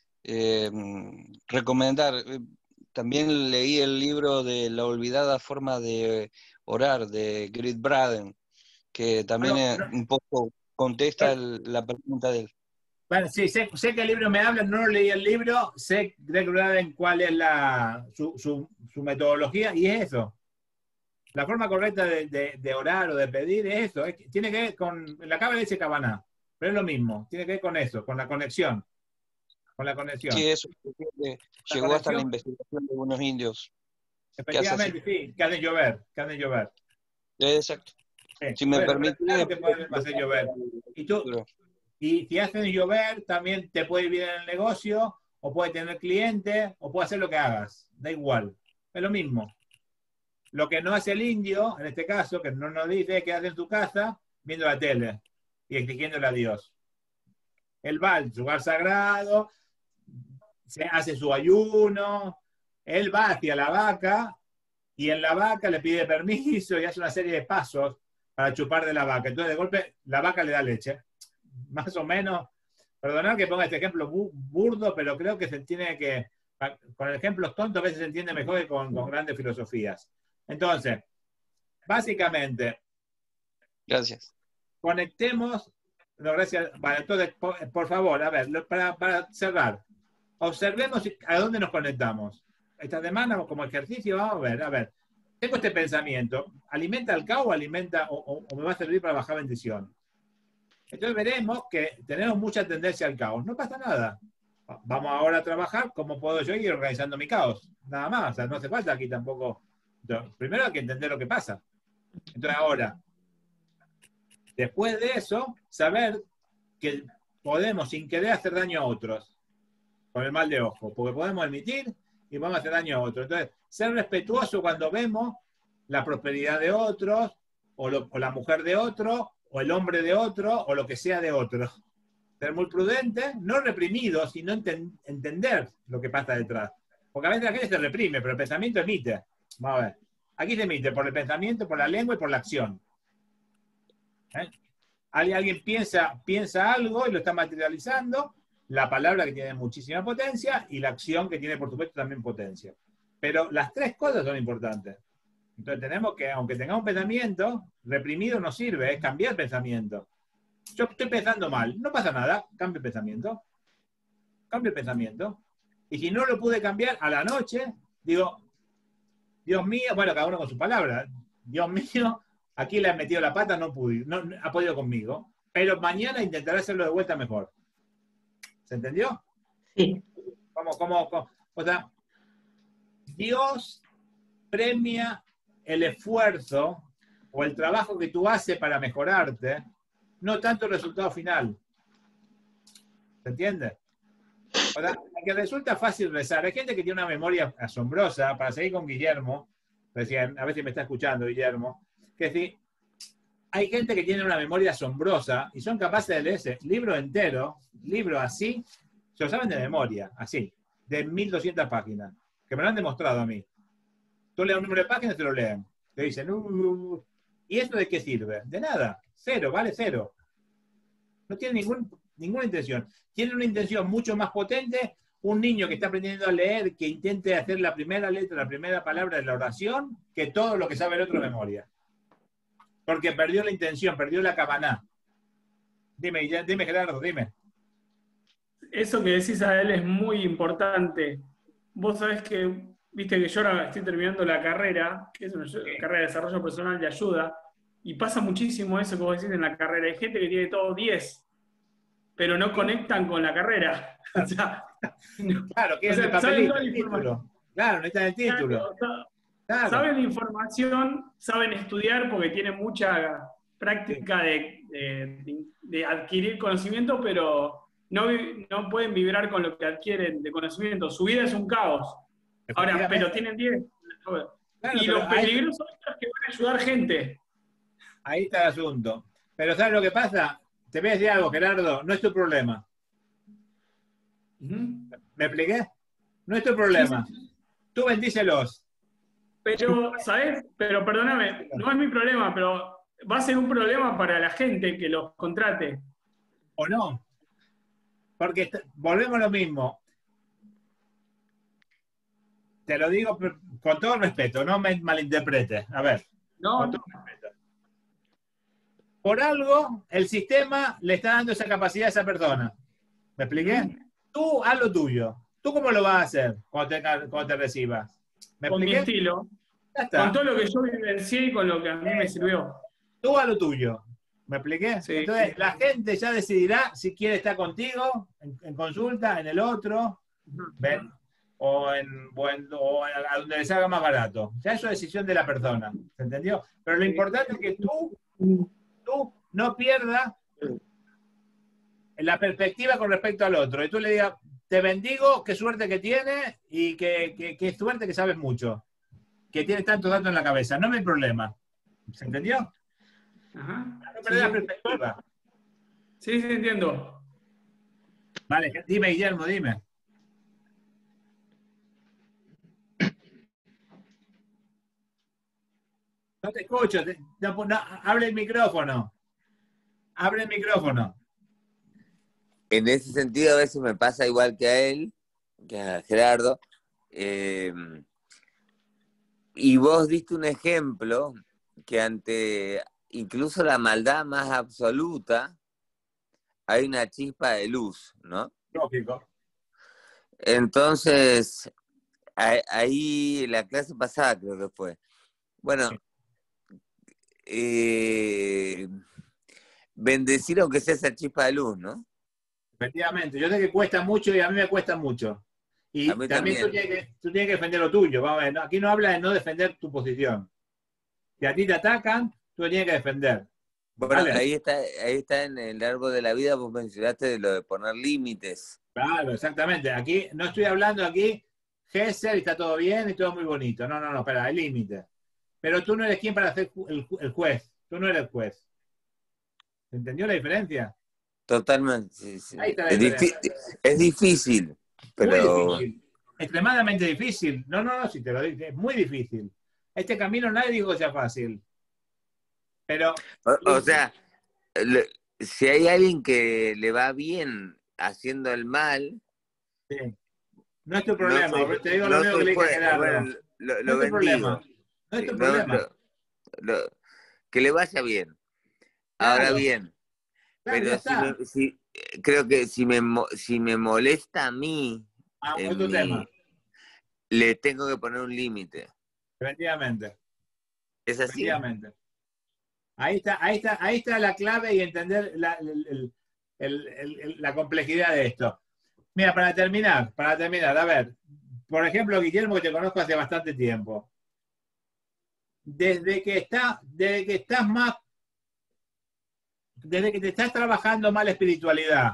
recomendar. También leí el libro de La olvidada forma de orar, de Grit Braden, que también un poco contesta la pregunta de él. Bueno, sí, sé que el libro me habla, no leí el libro, sé en cuál es su metodología, y es eso. La forma correcta de orar o de pedir es eso. Tiene que ver con, la cábala dice Kavaná, pero es lo mismo, tiene que ver con eso, con la conexión. Con la conexión. Sí, eso llegó hasta la investigación de unos indios. Efectivamente, sí, que hacen llover. Exacto. Sí. Si me permite. Claro que pueden hacer llover. Y si hacen llover, también te puede ir bien en el negocio, o puede tener clientes, o puede hacer lo que hagas. Da igual. Es lo mismo. Lo que no hace el indio, en este caso, que no nos dice, que hace en su casa, viendo la tele y exigiéndole a Dios. Él va al lugar sagrado, se hace su ayuno, él va hacia la vaca, y en la vaca le pide permiso y hace una serie de pasos para chupar de la vaca. Entonces, de golpe, la vaca le da leche. Más o menos, perdonad que ponga este ejemplo burdo, pero creo que se entiende que, con ejemplos tontos a veces se entiende mejor que con grandes filosofías. Entonces, básicamente, Gracias. conectemos, no, gracias, vale, entonces, por favor, a ver, para cerrar, observemos a dónde nos conectamos. Esta semana, como ejercicio, vamos a ver, tengo este pensamiento, ¿alimenta el caos o me va a servir para bajar bendición? Entonces veremos que tenemos mucha tendencia al caos. No pasa nada. Vamos ahora a trabajar cómo puedo yo ir organizando mi caos. Nada más, o sea, no hace falta aquí tampoco. Entonces, primero hay que entender lo que pasa. Entonces ahora, después de eso, saber que podemos sin querer hacer daño a otros con el mal de ojo, porque podemos emitir y podemos hacer daño a otros. Entonces, ser respetuoso cuando vemos la prosperidad de otros, o la mujer de otro, o el hombre de otro, o lo que sea de otro. Ser muy prudente, no reprimido, sino entender lo que pasa detrás. Porque a veces la gente se reprime, pero el pensamiento emite. Vamos a ver. Aquí se emite por el pensamiento, por la lengua y por la acción. Alguien piensa algo y lo está materializando, la palabra que tiene muchísima potencia y la acción que tiene, por supuesto, también potencia. Pero las tres cosas son importantes. Entonces tenemos que, aunque tengamos un pensamiento, reprimido no sirve, es cambiar pensamiento. Yo estoy pensando mal, no pasa nada, cambio el pensamiento. Cambio el pensamiento. Y si no lo pude cambiar a la noche, digo, Dios mío, bueno, cada uno con sus palabras, Dios mío, aquí le he metido la pata, no ha podido conmigo, pero mañana intentaré hacerlo de vuelta mejor. ¿Se entendió? Sí. O sea, Dios premia el esfuerzo o el trabajo que tú haces para mejorarte, no tanto el resultado final. ¿Se entiende? O sea, que resulta fácil rezar. Hay gente que tiene una memoria asombrosa, para seguir con Guillermo, recién, a ver si me está escuchando Guillermo, que si hay gente que tiene una memoria asombrosa y son capaces de leerse libro entero, libro así, se lo saben de memoria, así, de 1200 páginas, que me lo han demostrado a mí. Tú lees un número de páginas y te lo leen. Te dicen, ¿y esto de qué sirve? De nada, cero, vale cero. No tiene ninguna intención. Tiene una intención mucho más potente un niño que está aprendiendo a leer, que intente hacer la primera letra, la primera palabra de la oración, que todo lo que sabe el otro de memoria. Porque perdió la intención, perdió la cabaná. Dime, Gerardo, dime. Eso que decís a él es muy importante. Vos sabés que, viste que yo ahora estoy terminando la carrera, que es una carrera de desarrollo personal de ayuda, y pasa muchísimo eso que vos decís en la carrera. Hay gente que tiene todo 10, pero no conectan con la carrera. O sea, claro, que o es el sea, saben papelito, toda la el título. Claro, necesitan el título. Claro. Saben la información, saben estudiar porque tienen mucha práctica de adquirir conocimiento, pero no pueden vibrar con lo que adquieren de conocimiento. Su vida es un caos. Ahora, pero tienen 10. Claro, y los peligrosos son los que van a ayudar gente. Ahí está el asunto. Pero ¿sabes lo que pasa? Te voy a decir algo, Gerardo, no es tu problema. ¿Me expliqué? No es tu problema. Sí. Tú bendícelos. Pero, ¿sabes? Pero perdóname, no es mi problema, pero va a ser un problema para la gente que los contrate. ¿O no? Porque volvemos a lo mismo. Te lo digo con todo respeto, no me malinterpretes. A ver. No, con todo respeto. Por algo, el sistema le está dando esa capacidad a esa persona. ¿Me expliqué? Tú haz lo tuyo. ¿Tú cómo lo vas a hacer cuando te recibas? ¿Me con expliqué? mi estilo. Con todo lo que yo vivencié y con lo que a mí me sirvió. Tú haz lo tuyo. ¿Me expliqué? Sí. Entonces, la gente ya decidirá si quiere estar contigo en consulta, en el otro, ¿ven? O a donde les haga más barato. Ya eso es decisión de la persona. ¿Se entendió? Pero lo importante es que tú no pierdas la perspectiva con respecto al otro. Y tú le digas, te bendigo, qué suerte que tienes y qué suerte que sabes mucho. Que tienes tantos datos en la cabeza. No me hay problema. ¿Se entendió? Ajá. No perdés la perspectiva. Sí, entiendo. Vale, dime, Guillermo, dime. No te escucho. Abre el micrófono. Abre el micrófono. En ese sentido, a veces me pasa igual que a él, que a Gerardo. Y vos diste un ejemplo que ante incluso la maldad más absoluta hay una chispa de luz, ¿no? Lógico. Entonces, ahí la clase pasada creo que fue. Bueno, bendecir aunque sea esa chispa de luz, ¿no? Efectivamente. Yo sé que cuesta mucho y a mí me cuesta mucho. Y A mí también tú también. tienes que defender lo tuyo. Vamos a ver, ¿no? Aquí no habla de no defender tu posición. Si a ti te atacan, tú lo tienes que defender. Bueno, ¿Vale? ahí está en el árbol de la vida, vos mencionaste de lo de poner límites. Claro, exactamente. Aquí no estoy hablando aquí, Gesser, y está todo bien y todo muy bonito. No, espera, hay límites. Pero tú no eres quien para ser el juez. Tú no eres el juez. ¿Se entendió la diferencia? Totalmente. Sí, sí. Ahí está la diferencia. Es difícil, pero... Muy difícil. Extremadamente difícil. No, si te lo digo, es muy difícil. Este camino nadie dijo que sea fácil. Pero... O sea, si hay alguien que le va bien haciendo el mal... Sí. No es tu problema. Te digo no lo mismo que le dije a Gerardo. bueno, No lo es tu problema. bendigo. No es tu No, problema. que le vaya bien. Claro. Ahora bien, Claro, ya pero está. creo que si me molesta a mí, Otro tema. le tengo que poner un límite. Efectivamente. ¿Es así? Efectivamente. Ahí está la clave y entender la complejidad de esto. Mira, para terminar, a ver, por ejemplo, Guillermo, que te conozco hace bastante tiempo. Desde que te estás trabajando más la espiritualidad,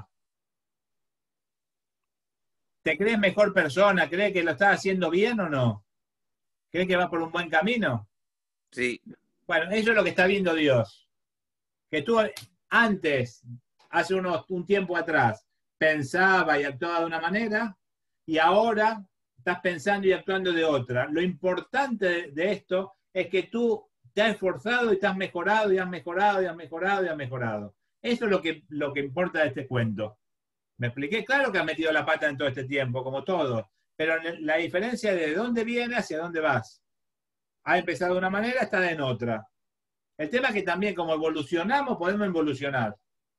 ¿te crees mejor persona? ¿Crees que lo estás haciendo bien o no? ¿Crees que vas por un buen camino? Sí. Bueno, eso es lo que está viendo Dios. Que tú antes, hace un tiempo atrás, pensaba y actuaba de una manera y ahora estás pensando y actuando de otra. Lo importante de esto es que tú te has esforzado y te has mejorado y has mejorado y has mejorado y has mejorado. Eso es lo que importa de este cuento. ¿Me expliqué? Claro que has metido la pata en todo este tiempo, como todos, pero la diferencia de dónde vienes hacia dónde vas. Ha empezado de una manera, está en otra. El tema es que también como evolucionamos, podemos involucionar.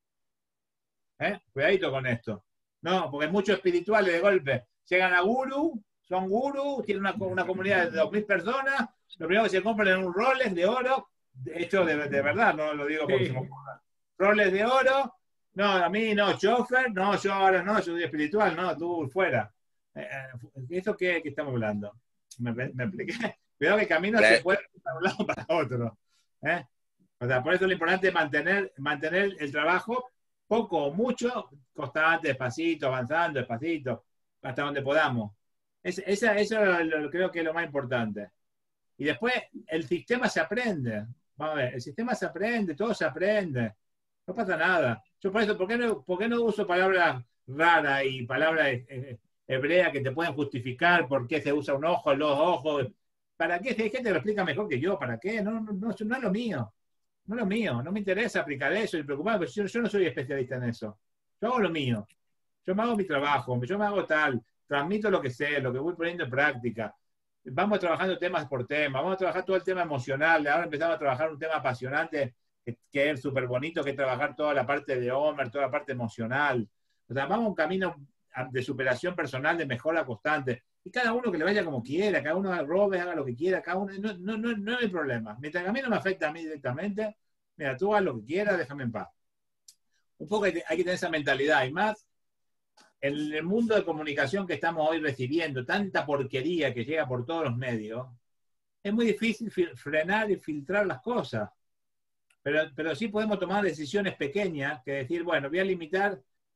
Cuidadito con esto. No, porque muchos espirituales de golpe llegan a gurú, son gurú, tienen una comunidad de 2.000 personas, lo primero que se compran es un Rolex de oro, hecho de verdad, no lo digo porque se me ocurra. Rolex de oro, no, a mí no, chofer, no, yo ahora no, yo soy espiritual, no, tú fuera. ¿Eso qué estamos hablando? ¿Me expliqué? Cuidado que camino se puede de un lado para otro. O sea, por eso lo importante es mantener el trabajo poco o mucho, constante, despacito, avanzando, despacito, hasta donde podamos. Eso creo que es lo más importante. Y después el sistema se aprende. Vamos a ver, el sistema se aprende, todo se aprende. No pasa nada. Yo por eso, ¿por qué no uso palabras raras y palabras hebreas que te pueden justificar por qué se usa un ojo, los ojos? ¿Para qué? Si hay gente que lo explica mejor que yo, ¿para qué? No es lo mío. No es lo mío, no me interesa aplicar eso y preocuparme, porque yo no soy especialista en eso. Yo hago lo mío. Yo me hago mi trabajo, yo me hago tal, transmito lo que sé, lo que voy poniendo en práctica. Vamos trabajando temas por tema, vamos a trabajar todo el tema emocional. Ahora empezamos a trabajar un tema apasionante que es súper bonito, que es trabajar toda la parte de Homer, toda la parte emocional. O sea, vamos a un camino de superación personal, de mejora constante. Y cada uno que le vaya como quiera, cada uno robe, haga lo que quiera, cada uno, no hay problema. Mientras que a mí no me afecta a mí directamente, mira, tú haz lo que quieras, déjame en paz. Un poco hay que tener esa mentalidad. Y más, en el mundo de comunicación que estamos hoy recibiendo, tanta porquería que llega por todos los medios, es muy difícil frenar y filtrar las cosas. Pero sí podemos tomar decisiones pequeñas, que decir, bueno, voy a limitar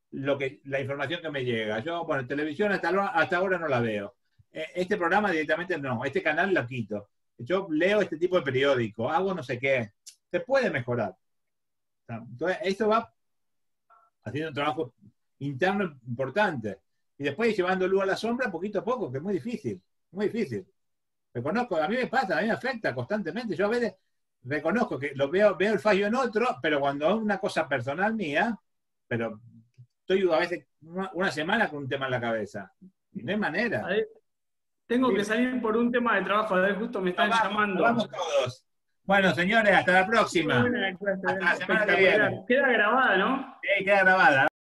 la información que me llega. Yo, bueno, televisión hasta ahora no la veo. Este programa directamente no, este canal lo quito. Yo leo este tipo de periódico, hago no sé qué. Se puede mejorar. Entonces, eso va haciendo un trabajo interno importante. Y después llevando luz a la sombra poquito a poco, que es muy difícil. Muy difícil. Me conozco, a mí me pasa, a mí me afecta constantemente. Yo a veces reconozco que veo el fallo en otro, pero cuando es una cosa personal mía, pero estoy a veces una semana con un tema en la cabeza. Y no hay manera. A ver, tengo que salir por un tema de trabajo, a ver, justo me están llamando. Vamos todos. Bueno, señores, hasta la próxima. Muy buena la clase, Hasta la semana que viene. Queda grabada, ¿no? Sí, queda grabada.